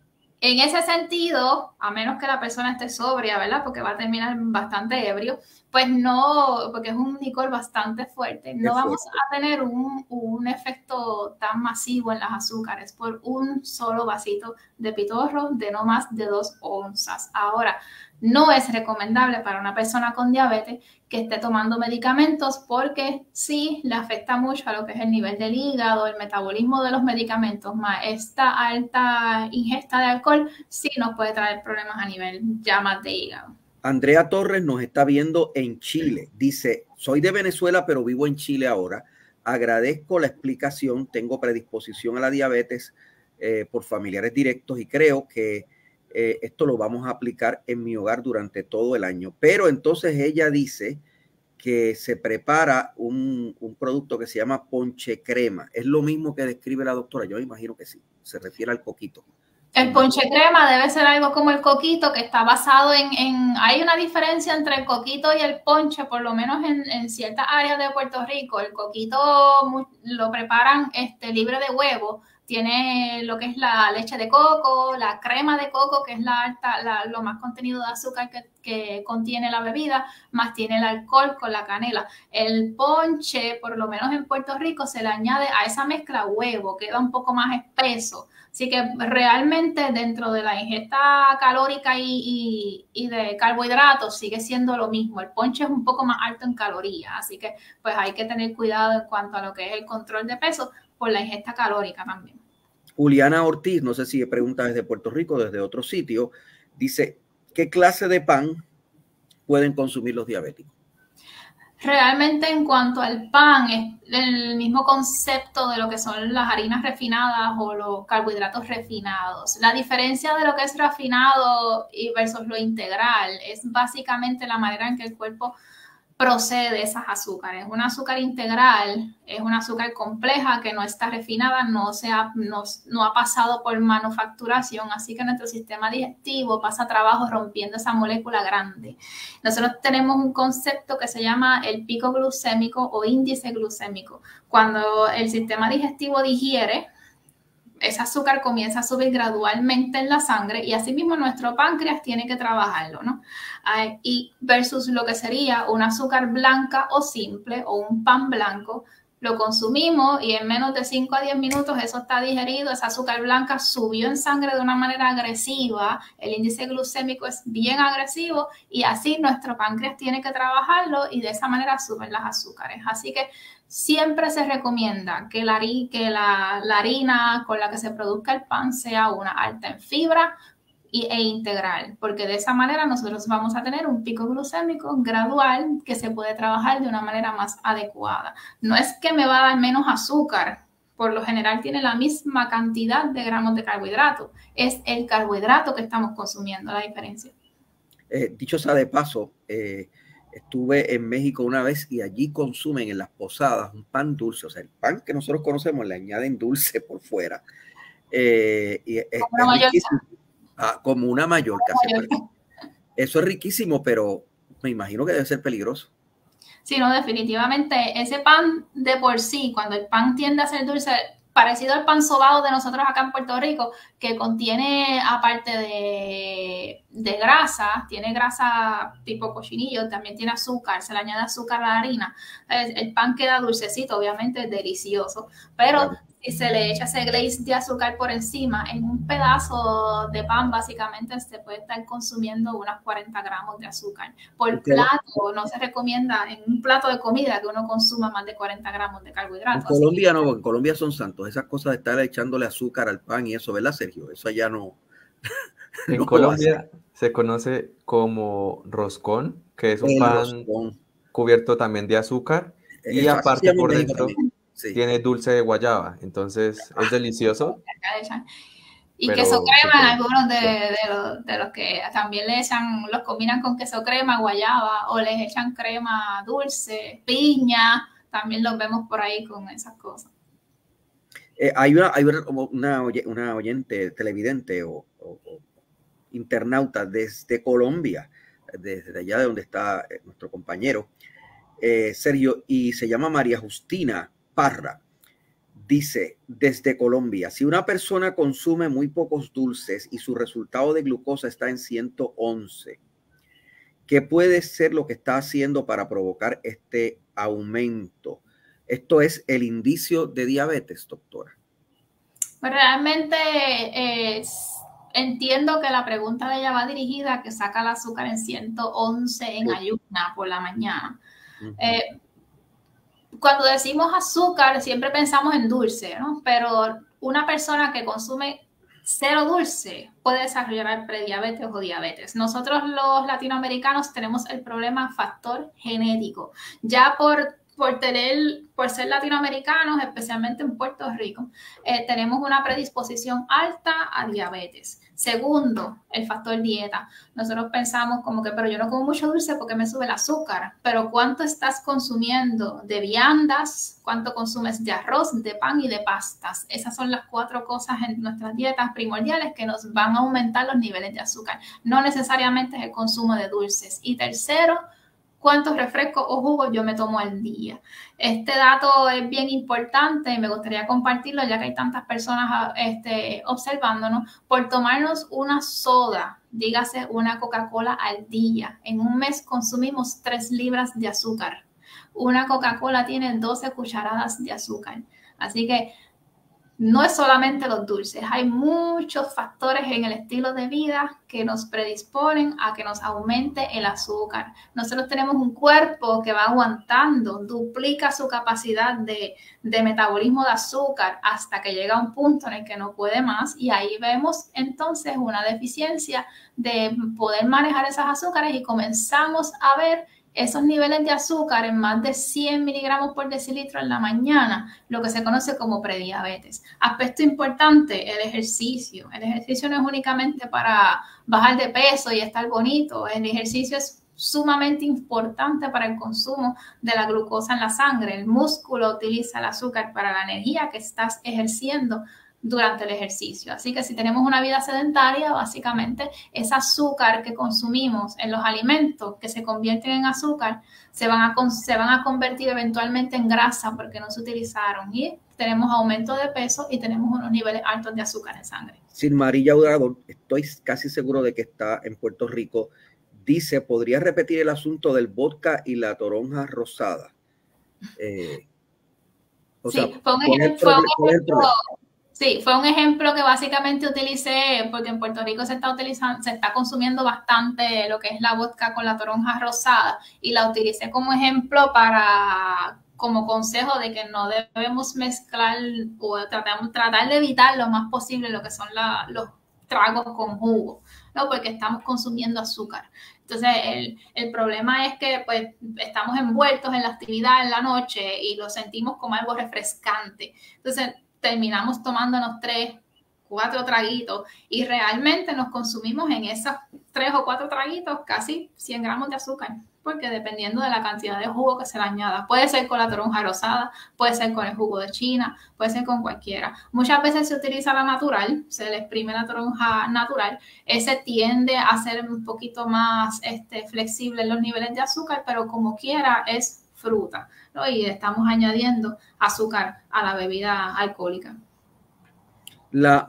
[SPEAKER 3] en ese sentido, a menos que la persona esté sobria, ¿verdad? Porque va a terminar bastante ebrio, pues no, porque es un licor bastante fuerte, no es vamos fuerte. a tener un, un efecto tan masivo en las azúcares por un solo vasito de pitorro de no más de dos onzas. Ahora, no es recomendable para una persona con diabetes que esté tomando medicamentos porque sí le afecta mucho a lo que es el nivel del hígado, el metabolismo de los medicamentos, más esta alta ingesta de alcohol sí nos puede traer problemas a nivel ya más de hígado.
[SPEAKER 1] Andrea Torres nos está viendo en Chile. Dice, soy de Venezuela, pero vivo en Chile ahora. Agradezco la explicación. Tengo predisposición a la diabetes eh, por familiares directos y creo que eh, esto lo vamos a aplicar en mi hogar durante todo el año. Pero entonces ella dice que se prepara un, un producto que se llama ponche crema. ¿Es lo mismo que describe la doctora? Yo imagino que sí. Se refiere al coquito.
[SPEAKER 3] El ponche crema debe ser algo como el coquito, que está basado en, en... Hay una diferencia entre el coquito y el ponche, por lo menos en, en ciertas áreas de Puerto Rico. El coquito lo preparan este, libre de huevo. Tiene lo que es la leche de coco, la crema de coco, que es la alta, la, lo más contenido de azúcar que, que contiene la bebida, más tiene el alcohol con la canela. El ponche, por lo menos en Puerto Rico, se le añade a esa mezcla huevo, queda un poco más espeso. Así que realmente dentro de la ingesta calórica y, y, y de carbohidratos sigue siendo lo mismo. El ponche es un poco más alto en calorías, así que pues hay que tener cuidado en cuanto a lo que es el control de peso por la ingesta calórica también.
[SPEAKER 1] Juliana Ortiz, no sé si pregunta desde Puerto Rico, desde otro sitio, dice, ¿qué clase de pan pueden consumir los diabéticos?
[SPEAKER 3] Realmente en cuanto al pan, es el mismo concepto de lo que son las harinas refinadas o los carbohidratos refinados. La diferencia de lo que es refinado y versus lo integral es básicamente la manera en que el cuerpo procede esas azúcares. Un azúcar integral es un azúcar compleja que no está refinada, no, se ha, no, no ha pasado por manufacturación, así que nuestro sistema digestivo pasa trabajo rompiendo esa molécula grande. Nosotros tenemos un concepto que se llama el pico glucémico o índice glucémico. Cuando el sistema digestivo digiere, ese azúcar comienza a subir gradualmente en la sangre y asimismo nuestro páncreas tiene que trabajarlo, ¿no? Uh, y versus lo que sería un azúcar blanca o simple o un pan blanco, lo consumimos y en menos de cinco a diez minutos eso está digerido, esa azúcar blanca subió en sangre de una manera agresiva, el índice glucémico es bien agresivo y así nuestro páncreas tiene que trabajarlo y de esa manera suben las azúcares. Así que siempre se recomienda que, la, que la, la harina con la que se produzca el pan sea una alta en fibra y, e integral, porque de esa manera nosotros vamos a tener un pico glucémico gradual que se puede trabajar de una manera más adecuada. No es que me va a dar menos azúcar, por lo general tiene la misma cantidad de gramos de carbohidrato, es el carbohidrato que estamos consumiendo la diferencia.
[SPEAKER 1] Eh, dicho sea de paso, eh, estuve en México una vez y allí consumen en las posadas un pan dulce, o sea, el pan que nosotros conocemos le añaden dulce por fuera. Eh, y es, como, es una ah, como una Mallorca. Mallorca. Eso es riquísimo, pero Me imagino que debe ser peligroso.
[SPEAKER 3] Sí, no, definitivamente ese pan de por sí, cuando el pan tiende a ser dulce, parecido al pan sobao de nosotros acá en Puerto Rico, que contiene, aparte de, de grasa, tiene grasa tipo cochinillo, también tiene azúcar, se le añade azúcar a la harina. El, el pan queda dulcecito, obviamente delicioso, pero claro, si se le echa ese glaze de azúcar por encima, en un pedazo de pan básicamente se puede estar consumiendo unos cuarenta gramos de azúcar. Por plato, no se recomienda en un plato de comida que uno consuma más de cuarenta gramos de carbohidratos.
[SPEAKER 1] En Colombia no, en Colombia son santos. Esas cosas de estar echándole azúcar al pan y eso, ¿verdad, Sergio? Eso ya no.
[SPEAKER 2] En no Colombia se conoce como roscón, que es un El pan roscón. cubierto también de azúcar y eso, aparte por dentro sí. tiene dulce de guayaba. Entonces es delicioso.
[SPEAKER 3] Y pero, queso crema, sí, algunos de, de, los, de los que también le echan, los combinan con queso crema, guayaba, o les echan crema dulce, piña, también los vemos por ahí con esas cosas.
[SPEAKER 1] Eh, hay una, hay una, una, una oyente televidente o, o, o internauta desde Colombia, desde allá de donde está nuestro compañero eh, Sergio, y se llama María Justina Parra. Dice, desde Colombia, si una persona consume muy pocos dulces y su resultado de glucosa está en ciento once, ¿qué puede ser lo que está haciendo para provocar este aumento? ¿Esto es el indicio de diabetes, doctora?
[SPEAKER 3] Pues realmente eh, entiendo que la pregunta de ella va dirigida a que saca el azúcar en ciento once en ayuna por la mañana. Uh-huh. eh, Cuando decimos azúcar, siempre pensamos en dulce, ¿no? Pero una persona que consume cero dulce puede desarrollar prediabetes o diabetes. Nosotros los latinoamericanos tenemos el problema factor genético. Ya por, por, tener, por ser latinoamericanos, especialmente en Puerto Rico, eh, tenemos una predisposición alta a diabetes. Segundo, el factor dieta. Nosotros pensamos como que, pero yo no como mucho dulce porque me sube el azúcar. Pero ¿cuánto estás consumiendo de viandas? ¿Cuánto consumes de arroz, de pan y de pastas? Esas son las cuatro cosas en nuestras dietas primordiales que nos van a aumentar los niveles de azúcar. No necesariamente es el consumo de dulces. Y tercero, ¿cuántos refrescos o jugos yo me tomo al día? Este dato es bien importante y me gustaría compartirlo ya que hay tantas personas este, observándonos. Por tomarnos una soda, dígase una Coca-Cola al día, en un mes consumimos tres libras de azúcar. Una Coca-Cola tiene doce cucharadas de azúcar. Así que no es solamente los dulces, hay muchos factores en el estilo de vida que nos predisponen a que nos aumente el azúcar. Nosotros tenemos un cuerpo que va aguantando, duplica su capacidad de, de metabolismo de azúcar hasta que llega a un punto en el que no puede más y ahí vemos entonces una deficiencia de poder manejar esas azúcares y comenzamos a ver esos niveles de azúcar en más de cien miligramos por decilitro en la mañana, lo que se conoce como prediabetes. Aspecto importante, el ejercicio. El ejercicio no es únicamente para bajar de peso y estar bonito. El ejercicio es sumamente importante para el consumo de la glucosa en la sangre. El músculo utiliza el azúcar para la energía que estás ejerciendo durante el ejercicio. Así que si tenemos una vida sedentaria, básicamente ese azúcar que consumimos en los alimentos que se convierten en azúcar se van a, se van a convertir eventualmente en grasa porque no se utilizaron y tenemos aumento de peso y tenemos unos niveles altos de azúcar en sangre.
[SPEAKER 1] Silmarilla Hurtado, estoy casi seguro de que está en Puerto Rico, dice, ¿podría repetir el asunto del vodka y la toronja rosada? Eh, o
[SPEAKER 3] sí,
[SPEAKER 1] sea,
[SPEAKER 3] fue un ejemplo. Sí, fue un ejemplo que básicamente utilicé porque en Puerto Rico se está utilizando, se está consumiendo bastante lo que es la vodka con la toronja rosada y la utilicé como ejemplo para, como consejo de que no debemos mezclar o tratamos, tratar de evitar lo más posible lo que son la, los tragos con jugo, ¿no? Porque estamos consumiendo azúcar. Entonces, el, el problema es que pues estamos envueltos en la actividad en la noche y lo sentimos como algo refrescante. Entonces, terminamos tomándonos tres, cuatro traguitos y realmente nos consumimos en esos tres o cuatro traguitos casi cien gramos de azúcar. porque dependiendo de la cantidad de jugo que se le añada, puede ser con la toronja rosada, puede ser con el jugo de China, puede ser con cualquiera. Muchas veces se utiliza la natural, se le exprime la toronja natural, ese tiende a ser un poquito más este, flexible en los niveles de azúcar, pero como quiera es fruta, ¿no? Y estamos añadiendo azúcar a la bebida alcohólica.
[SPEAKER 1] La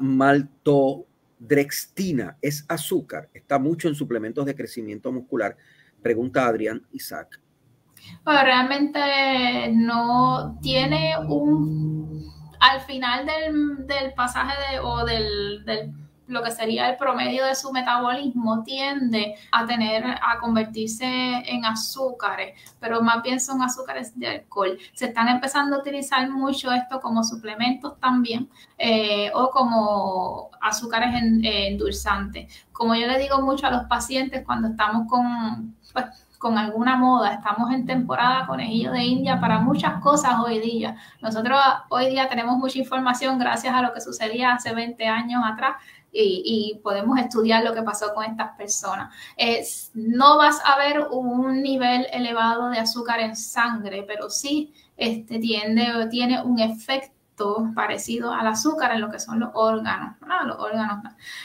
[SPEAKER 1] maltodextrina es azúcar, está mucho en suplementos de crecimiento muscular, pregunta Adrián Isaac.
[SPEAKER 3] Bueno, realmente no tiene un, al final del, del pasaje de, o del, del lo que sería el promedio de su metabolismo tiende a tener, a convertirse en azúcares, pero más bien son azúcares de alcohol. Se están empezando a utilizar mucho esto como suplementos también eh, o como azúcares en, eh, endulzantes. Como yo le digo mucho a los pacientes cuando estamos con, pues, con alguna moda, estamos en temporada conejillo de India para muchas cosas hoy día. Nosotros hoy día tenemos mucha información gracias a lo que sucedía hace veinte años atrás. Y, y podemos estudiar lo que pasó con estas personas. Eh, no vas a ver un nivel elevado de azúcar en sangre, pero sí este, tiende, tiene un efecto parecido al azúcar en lo que son los órganos, ¿no? Los órganos.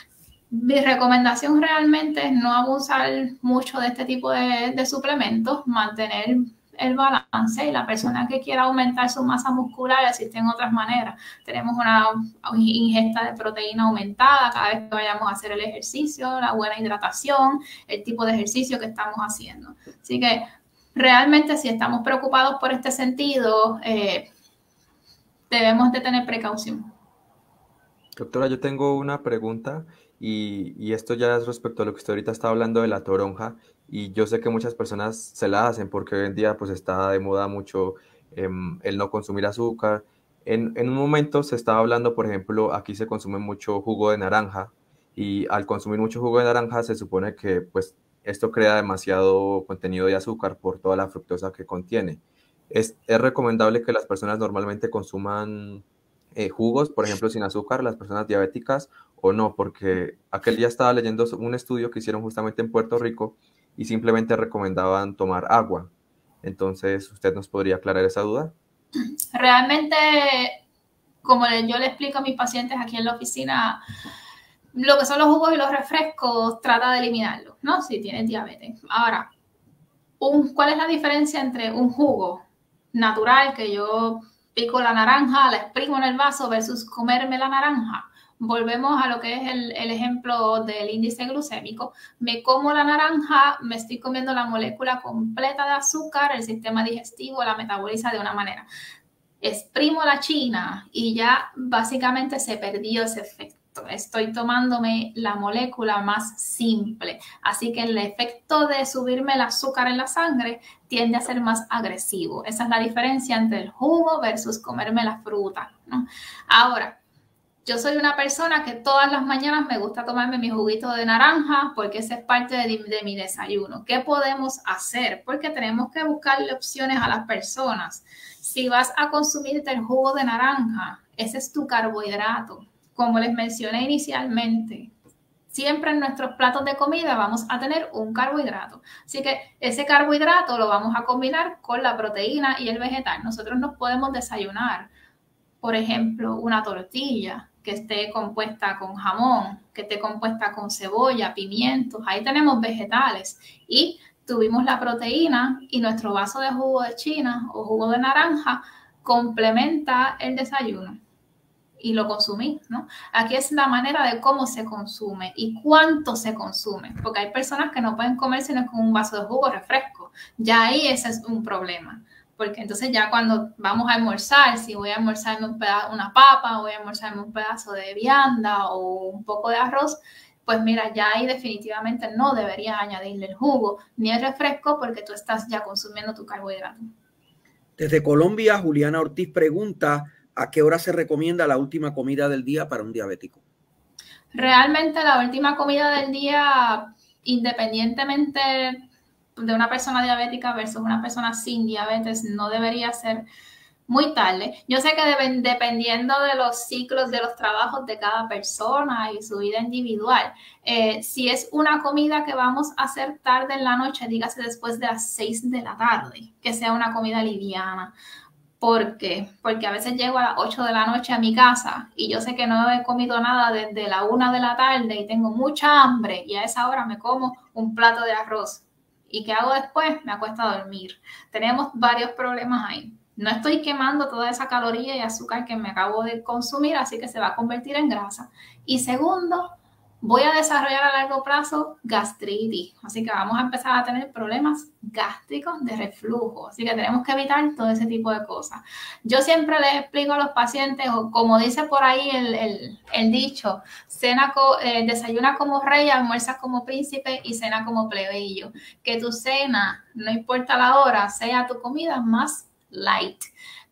[SPEAKER 3] Mi recomendación realmente es no abusar mucho de este tipo de, de suplementos, mantener el balance, y la persona que quiera aumentar su masa muscular existen otras maneras. Tenemos una ingesta de proteína aumentada cada vez que vayamos a hacer el ejercicio, la buena hidratación, el tipo de ejercicio que estamos haciendo. Así que realmente si estamos preocupados por este sentido, eh, debemos de tener precaución.
[SPEAKER 2] Doctora, yo tengo una pregunta y, y esto ya es respecto a lo que usted ahorita está hablando de la toronja, y yo sé que muchas personas se la hacen porque hoy en día pues está de moda mucho eh, el no consumir azúcar. En, en un momento se estaba hablando, por ejemplo, aquí se consume mucho jugo de naranja, y al consumir mucho jugo de naranja se supone que pues esto crea demasiado contenido de azúcar por toda la fructosa que contiene. ¿Es, es recomendable que las personas normalmente consuman eh, jugos, por ejemplo, sin azúcar, las personas diabéticas, o no? Porque aquel día estaba leyendo un estudio que hicieron justamente en Puerto Rico y simplemente recomendaban tomar agua. Entonces, ¿usted nos podría aclarar esa duda?
[SPEAKER 3] Realmente, como yo le explico a mis pacientes aquí en la oficina, lo que son los jugos y los refrescos, trata de eliminarlos, ¿no? Si tienes diabetes. Ahora, un, ¿cuál es la diferencia entre un jugo natural, que yo pico la naranja, la exprimo en el vaso, versus comerme la naranja? Volvemos a lo que es el, el ejemplo del índice glucémico. Me como la naranja, me estoy comiendo la molécula completa de azúcar, el sistema digestivo la metaboliza de una manera. Exprimo la china y ya básicamente se perdió ese efecto. Estoy tomándome la molécula más simple. Así que el efecto de subirme el azúcar en la sangre tiende a ser más agresivo. Esa es la diferencia entre el jugo versus comerme la fruta, ¿no? Ahora, yo soy una persona que todas las mañanas me gusta tomarme mi juguito de naranja porque esa es parte de, de mi desayuno. ¿Qué podemos hacer? Porque tenemos que buscarle opciones a las personas. Si vas a consumirte el jugo de naranja, ese es tu carbohidrato. Como les mencioné inicialmente, siempre en nuestros platos de comida vamos a tener un carbohidrato. Así que ese carbohidrato lo vamos a combinar con la proteína y el vegetal. Nosotros nos podemos desayunar, por ejemplo, una tortilla que esté compuesta con jamón, que esté compuesta con cebolla, pimientos. Ahí tenemos vegetales y tuvimos la proteína, y nuestro vaso de jugo de china o jugo de naranja complementa el desayuno y lo consumí, ¿no? Aquí es la manera de cómo se consume y cuánto se consume, porque hay personas que no pueden comer sino con un vaso de jugo o refresco. Ya ahí ese es un problema, porque entonces ya cuando vamos a almorzar, si voy a almorzarme un pedazo, una papa, voy a almorzarme un pedazo de vianda o un poco de arroz, pues mira, ya ahí definitivamente no deberías añadirle el jugo ni el refresco porque tú estás ya consumiendo tu carbohidrato.
[SPEAKER 1] Desde Colombia, Juliana Ortiz pregunta: ¿a qué hora se recomienda la última comida del día para un diabético?
[SPEAKER 3] Realmente la última comida del día, independientemente de una persona diabética versus una persona sin diabetes, no debería ser muy tarde. Yo sé que deben, dependiendo de los ciclos de los trabajos de cada persona y su vida individual, eh, si es una comida que vamos a hacer tarde en la noche, dígase después de las seis de la tarde, que sea una comida liviana. ¿Por qué? Porque a veces llego a las ocho de la noche a mi casa y yo sé que no he comido nada desde la una de la tarde y tengo mucha hambre y a esa hora me como un plato de arroz. ¿Y qué hago después? Me acuesto a dormir. Tenemos varios problemas ahí. No estoy quemando toda esa caloría y azúcar que me acabo de consumir, así que se va a convertir en grasa. Y segundo, voy a desarrollar a largo plazo gastritis. Así que vamos a empezar a tener problemas gástricos de reflujo. Así que tenemos que evitar todo ese tipo de cosas. Yo siempre les explico a los pacientes, o como dice por ahí el, el, el dicho, cena co, eh, desayuna como rey, almuerza como príncipe y cena como plebeyo. Que tu cena, no importa la hora, sea tu comida más light.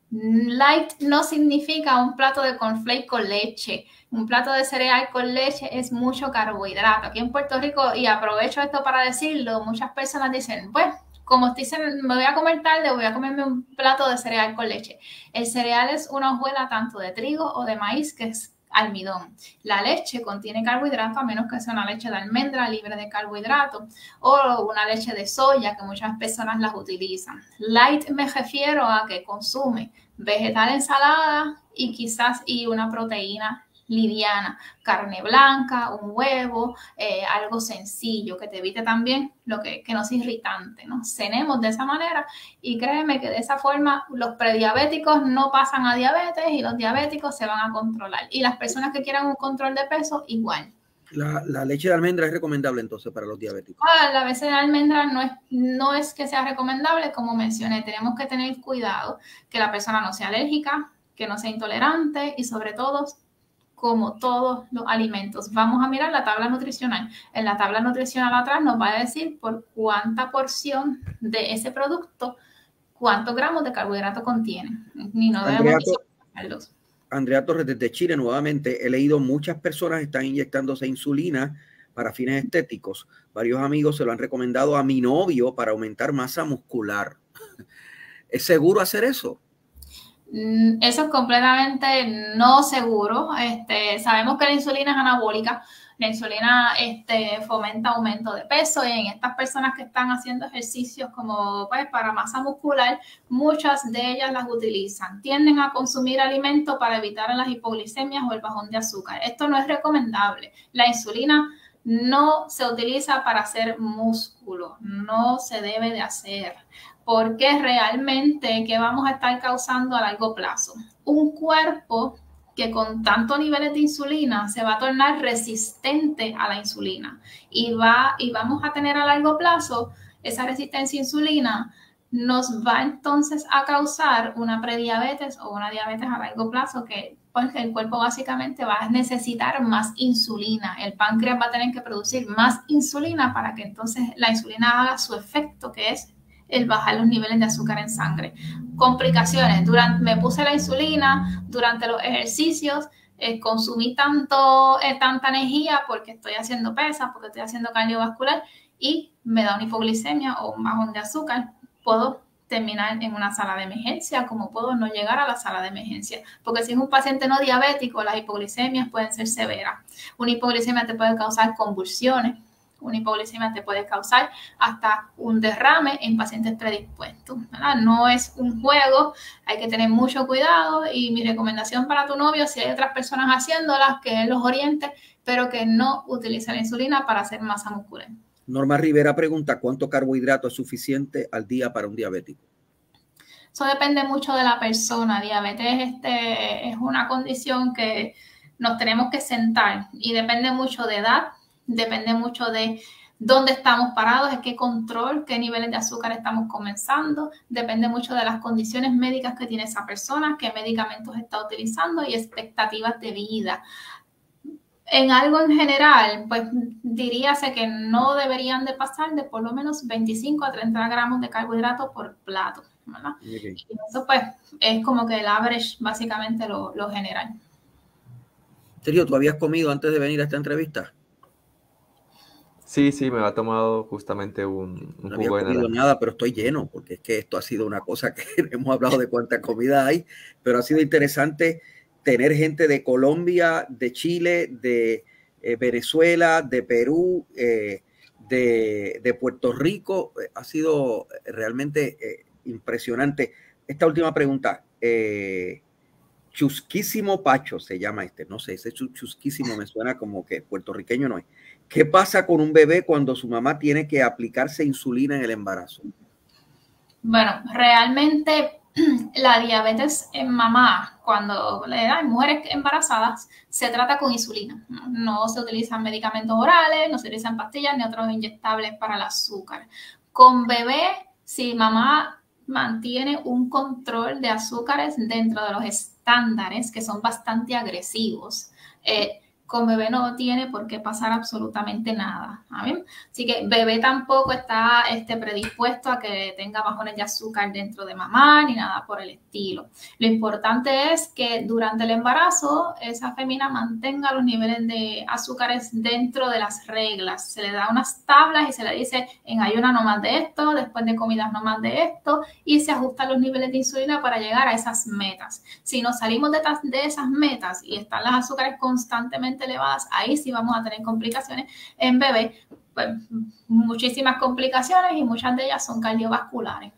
[SPEAKER 3] Light no significa un plato de cornflakes con leche. Un plato de cereal con leche es mucho carbohidrato. Aquí en Puerto Rico, y aprovecho esto para decirlo, muchas personas dicen, pues, como dicen, me voy a comer tarde, voy a comerme un plato de cereal con leche. El cereal es una hojuela tanto de trigo o de maíz, que es almidón. La leche contiene carbohidrato, a menos que sea una leche de almendra libre de carbohidrato, o una leche de soya, que muchas personas las utilizan. Light me refiero a que consume vegetal, ensalada y quizás y una proteína liviana, carne blanca, un huevo, eh, algo sencillo que te evite también lo que, que no es irritante, ¿no? Cenemos de esa manera y créeme que de esa forma los prediabéticos no pasan a diabetes y los diabéticos se van a controlar. Y las personas que quieran un control de peso, igual.
[SPEAKER 1] La, la leche de almendra es recomendable entonces para los diabéticos.
[SPEAKER 3] Ah, la leche de almendra no es, no es que sea recomendable, como mencioné, tenemos que tener cuidado que la persona no sea alérgica, que no sea intolerante y sobre todo, como todos los alimentos. Vamos a mirar la tabla nutricional. En la tabla nutricional atrás nos va a decir por cuánta porción de ese producto, cuántos gramos de carbohidrato contiene. Y no debemos
[SPEAKER 1] usarlos. Andrea Torres, desde Chile, nuevamente, he leído muchas personas están inyectándose insulina para fines estéticos. Varios amigos se lo han recomendado a mi novio para aumentar masa muscular. ¿Es seguro hacer eso?
[SPEAKER 3] Eso es completamente no seguro. Este, sabemos que la insulina es anabólica. La insulina este, fomenta aumento de peso y en estas personas que están haciendo ejercicios como pues, para masa muscular, muchas de ellas las utilizan. Tienden a consumir alimentos para evitar las hipoglicemias o el bajón de azúcar. Esto no es recomendable. La insulina no se utiliza para hacer músculo, no se debe de hacer. Porque realmente, ¿qué vamos a estar causando a largo plazo? Un cuerpo que con tantos niveles de insulina se va a tornar resistente a la insulina y, va, y vamos a tener a largo plazo esa resistencia a insulina, nos va entonces a causar una prediabetes o una diabetes a largo plazo que pues, el cuerpo básicamente va a necesitar más insulina. El páncreas va a tener que producir más insulina para que entonces la insulina haga su efecto, que es el bajar los niveles de azúcar en sangre. Complicaciones. Durante, me puse la insulina durante los ejercicios, eh, consumí tanto, eh, tanta energía porque estoy haciendo pesas, porque estoy haciendo cardiovascular y me da una hipoglicemia o un bajón de azúcar. Puedo terminar en una sala de emergencia, como puedo no llegar a la sala de emergencia. Porque si es un paciente no diabético, las hipoglicemias pueden ser severas. Una hipoglicemia te puede causar convulsiones. Una hipoglicemia te puede causar hasta un derrame en pacientes predispuestos, ¿verdad? No es un juego, hay que tener mucho cuidado y mi recomendación para tu novio, si hay otras personas haciéndolas, que él los oriente, pero que no utilice la insulina para hacer masa muscular.
[SPEAKER 1] Norma Rivera pregunta, ¿cuánto carbohidrato es suficiente al día para un diabético?
[SPEAKER 3] Eso depende mucho de la persona. Diabetes este, es una condición que nos tenemos que sentar y depende mucho de edad, depende mucho de dónde estamos parados, de qué control, qué niveles de azúcar estamos comenzando. Depende mucho de las condiciones médicas que tiene esa persona, qué medicamentos está utilizando y expectativas de vida. En algo en general, pues diríase que no deberían de pasar de por lo menos veinticinco a treinta gramos de carbohidratos por plato, ¿verdad? Okay. Y eso pues es como que el average, básicamente lo, lo general.
[SPEAKER 1] Sergio, ¿tú habías comido antes de venir a esta entrevista?
[SPEAKER 2] Sí, sí, me ha tomado justamente un, un
[SPEAKER 1] No había
[SPEAKER 2] jugo de
[SPEAKER 1] comido
[SPEAKER 2] naranja.
[SPEAKER 1] nada, pero estoy lleno, porque es que esto ha sido una cosa que hemos hablado de cuánta comida hay, pero ha sido interesante tener gente de Colombia, de Chile, de eh, Venezuela, de Perú, eh, de, de Puerto Rico. Eh, ha sido realmente eh, impresionante. Esta última pregunta, eh, Chusquísimo Pacho se llama este, no sé, ese chusquísimo me suena como que puertorriqueño no es. ¿Qué pasa con un bebé cuando su mamá tiene que aplicarse insulina en el embarazo?
[SPEAKER 3] Bueno, realmente la diabetes en mamá, cuando le dan mujeres embarazadas, se trata con insulina. No, no se utilizan medicamentos orales, no se utilizan pastillas ni otros inyectables para el azúcar. Con bebé, si mamá mantiene un control de azúcares dentro de los estándares, que son bastante agresivos, eh, con bebé no tiene por qué pasar absolutamente nada. ¿Saben? Así que bebé tampoco está este, predispuesto a que tenga bajones de azúcar dentro de mamá ni nada por el estilo. Lo importante es que durante el embarazo esa fémina mantenga los niveles de azúcares dentro de las reglas. Se le da unas tablas y se le dice en ayuna no más de esto, después de comidas no más de esto, y se ajustan los niveles de insulina para llegar a esas metas. Si nos salimos de, de esas metas y están las azúcares constantemente elevadas, ahí sí vamos a tener complicaciones en bebé, pues, muchísimas complicaciones y muchas de ellas son cardiovasculares.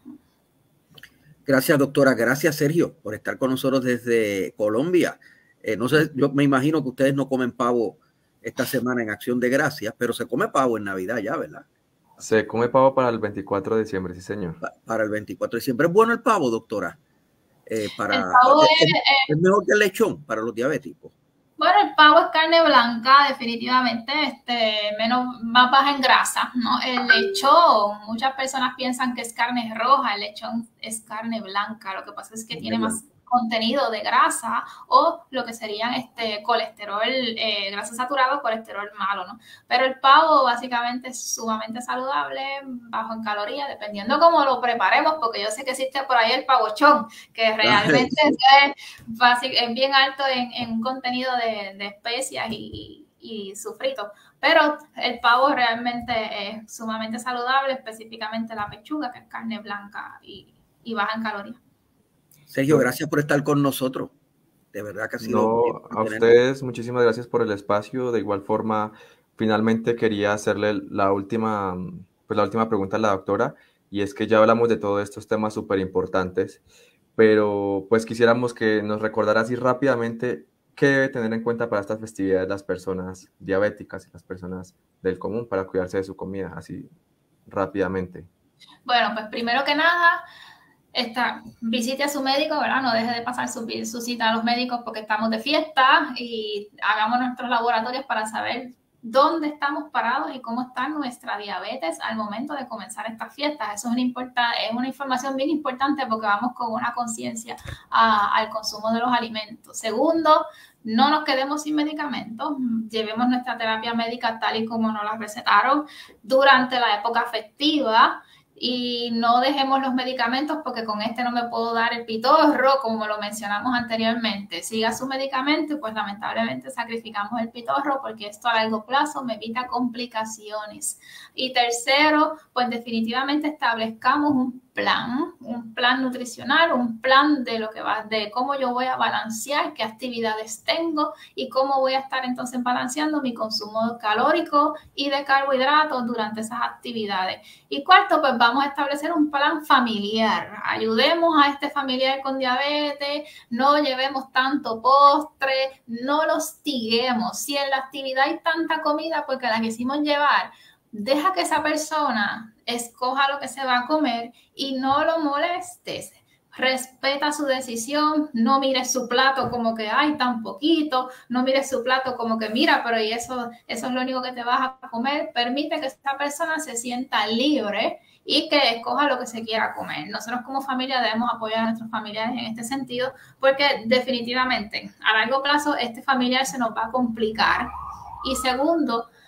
[SPEAKER 1] Gracias, doctora. Gracias, Sergio, por estar con nosotros desde Colombia. Eh, no sé, yo me imagino que ustedes no comen pavo esta semana en Acción de Gracias, pero se come pavo en Navidad ya, ¿verdad?
[SPEAKER 2] Se come pavo para el veinticuatro de diciembre, sí, señor.
[SPEAKER 1] Pa para el veinticuatro de diciembre. ¿Es bueno el pavo, doctora? Eh, para,
[SPEAKER 3] el pavo
[SPEAKER 1] es,
[SPEAKER 3] es,
[SPEAKER 1] es, es mejor que el lechón para los diabéticos.
[SPEAKER 3] Bueno, el pavo es carne blanca, definitivamente, este, menos, más baja en grasa, ¿no? El lechón, muchas personas piensan que es carne roja, el lechón es carne blanca, lo que pasa es que tiene más contenido de grasa o lo que serían este colesterol, eh, grasa saturada, colesterol malo, ¿no? Pero el pavo básicamente es sumamente saludable, bajo en calorías, dependiendo cómo lo preparemos, porque yo sé que existe por ahí el pavochón, que realmente es, básico, es bien alto en, en contenido de, de especias y, y, y sofrito. Pero el pavo realmente es sumamente saludable, específicamente la pechuga, que es carne blanca y, y baja en calorías.
[SPEAKER 1] Sergio, gracias por estar con nosotros. De verdad que ha sido...
[SPEAKER 2] No, a ustedes muchísimas gracias por el espacio. De igual forma, finalmente quería hacerle la última, pues la última pregunta a la doctora, y es que ya hablamos de todos estos temas súper importantes, pero pues quisiéramos que nos recordara así rápidamente qué debe tener en cuenta para estas festividades las personas diabéticas y las personas del común para cuidarse de su comida, así rápidamente.
[SPEAKER 3] Bueno, pues primero que nada... Esta, visite a su médico, ¿verdad? No deje de pasar su, su cita a los médicos porque estamos de fiesta y hagamos nuestros laboratorios para saber dónde estamos parados y cómo está nuestra diabetes al momento de comenzar estas fiestas. Eso es una, es una información bien importante porque vamos con una conciencia al consumo de los alimentos. Segundo, no nos quedemos sin medicamentos, llevemos nuestra terapia médica tal y como nos la recetaron durante la época festiva. Y no dejemos los medicamentos porque con este no me puedo dar el pitorro, como lo mencionamos anteriormente. Siga su medicamento y pues lamentablemente sacrificamos el pitorro porque esto a largo plazo me evita complicaciones. Y tercero, pues definitivamente establezcamos un plan, un plan nutricional, un plan de lo que va, de cómo yo voy a balancear, qué actividades tengo y cómo voy a estar entonces balanceando mi consumo calórico y de carbohidratos durante esas actividades. Y cuarto, pues vamos a establecer un plan familiar. Ayudemos a este familiar con diabetes, no llevemos tanto postre, no los hostiguemos. Si en la actividad hay tanta comida, porque la quisimos llevar, deja que esa persona escoja lo que se va a comer y no lo molestes. Respeta su decisión, no mires su plato como que hay tan poquito, no mires su plato como que mira, pero y eso, eso es lo único que te vas a comer. Permite que esta persona se sienta libre y que escoja lo que se quiera comer. Nosotros como familia debemos apoyar a nuestros familiares en este sentido porque definitivamente a largo plazo este familiar se nos va a complicar. Y segundo,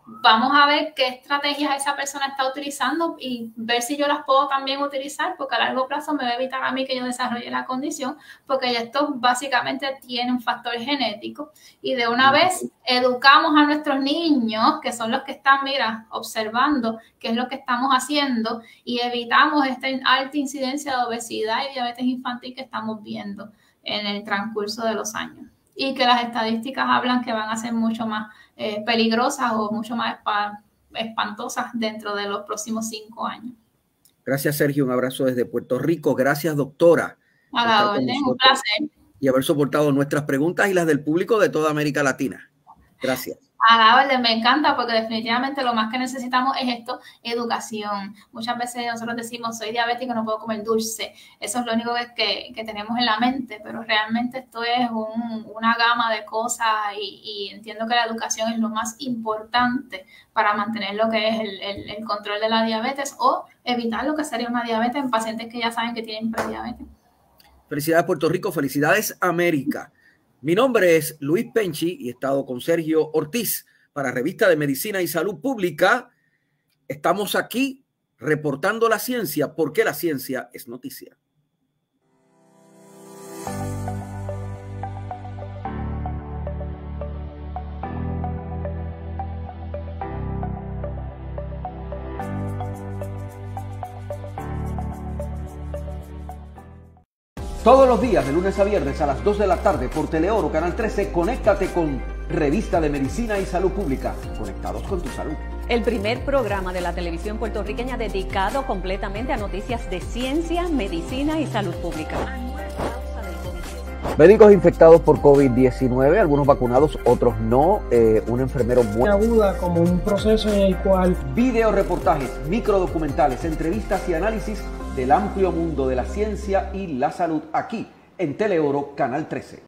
[SPEAKER 3] vamos a ver qué estrategias esa persona está utilizando y ver si yo las puedo también utilizar, porque a largo plazo me va a evitar a mí que yo desarrolle la condición, porque ya esto básicamente tiene un factor genético. Y de una vez educamos a nuestros niños, que son los que están, mira, observando qué es lo que estamos haciendo, y evitamos esta alta incidencia de obesidad y diabetes infantil que estamos viendo en el transcurso de los años. Y que las estadísticas hablan que van a ser mucho más eh, peligrosas o mucho más espantosas dentro de los próximos cinco años.
[SPEAKER 1] Gracias, Sergio. Un abrazo desde Puerto Rico. Gracias, doctora.
[SPEAKER 3] A la orden, un placer.
[SPEAKER 1] Y haber soportado nuestras preguntas y las del público de toda América Latina. Gracias.
[SPEAKER 3] A la orden, me encanta, porque definitivamente lo más que necesitamos es esto, educación. Muchas veces nosotros decimos, soy diabético, no puedo comer dulce. Eso es lo único que, que, que tenemos en la mente, pero realmente esto es un, una gama de cosas y, y entiendo que la educación es lo más importante para mantener lo que es el, el, el control de la diabetes o evitar lo que sería una diabetes en pacientes que ya saben que tienen prediabetes.
[SPEAKER 1] Felicidades, Puerto Rico. Felicidades, América. Mi nombre es Luis Penchi y he estado con Sergio Ortiz para Revista de Medicina y Salud Pública. Estamos aquí reportando la ciencia porque la ciencia es noticia. Todos los días, de lunes a viernes a las dos de la tarde por Teleoro Canal trece, conéctate con Revista de Medicina y Salud Pública. Conectados con tu salud.
[SPEAKER 4] El primer programa de la televisión puertorriqueña dedicado completamente a noticias de ciencia, medicina y salud pública.
[SPEAKER 1] Médicos infectados por COVID diecinueve, algunos vacunados, otros no. Eh, un enfermero muerto.
[SPEAKER 5] Aguda como un proceso en el cual...
[SPEAKER 1] Video reportajes, microdocumentales, entrevistas y análisis del amplio mundo de la ciencia y la salud aquí en Teleoro Canal trece.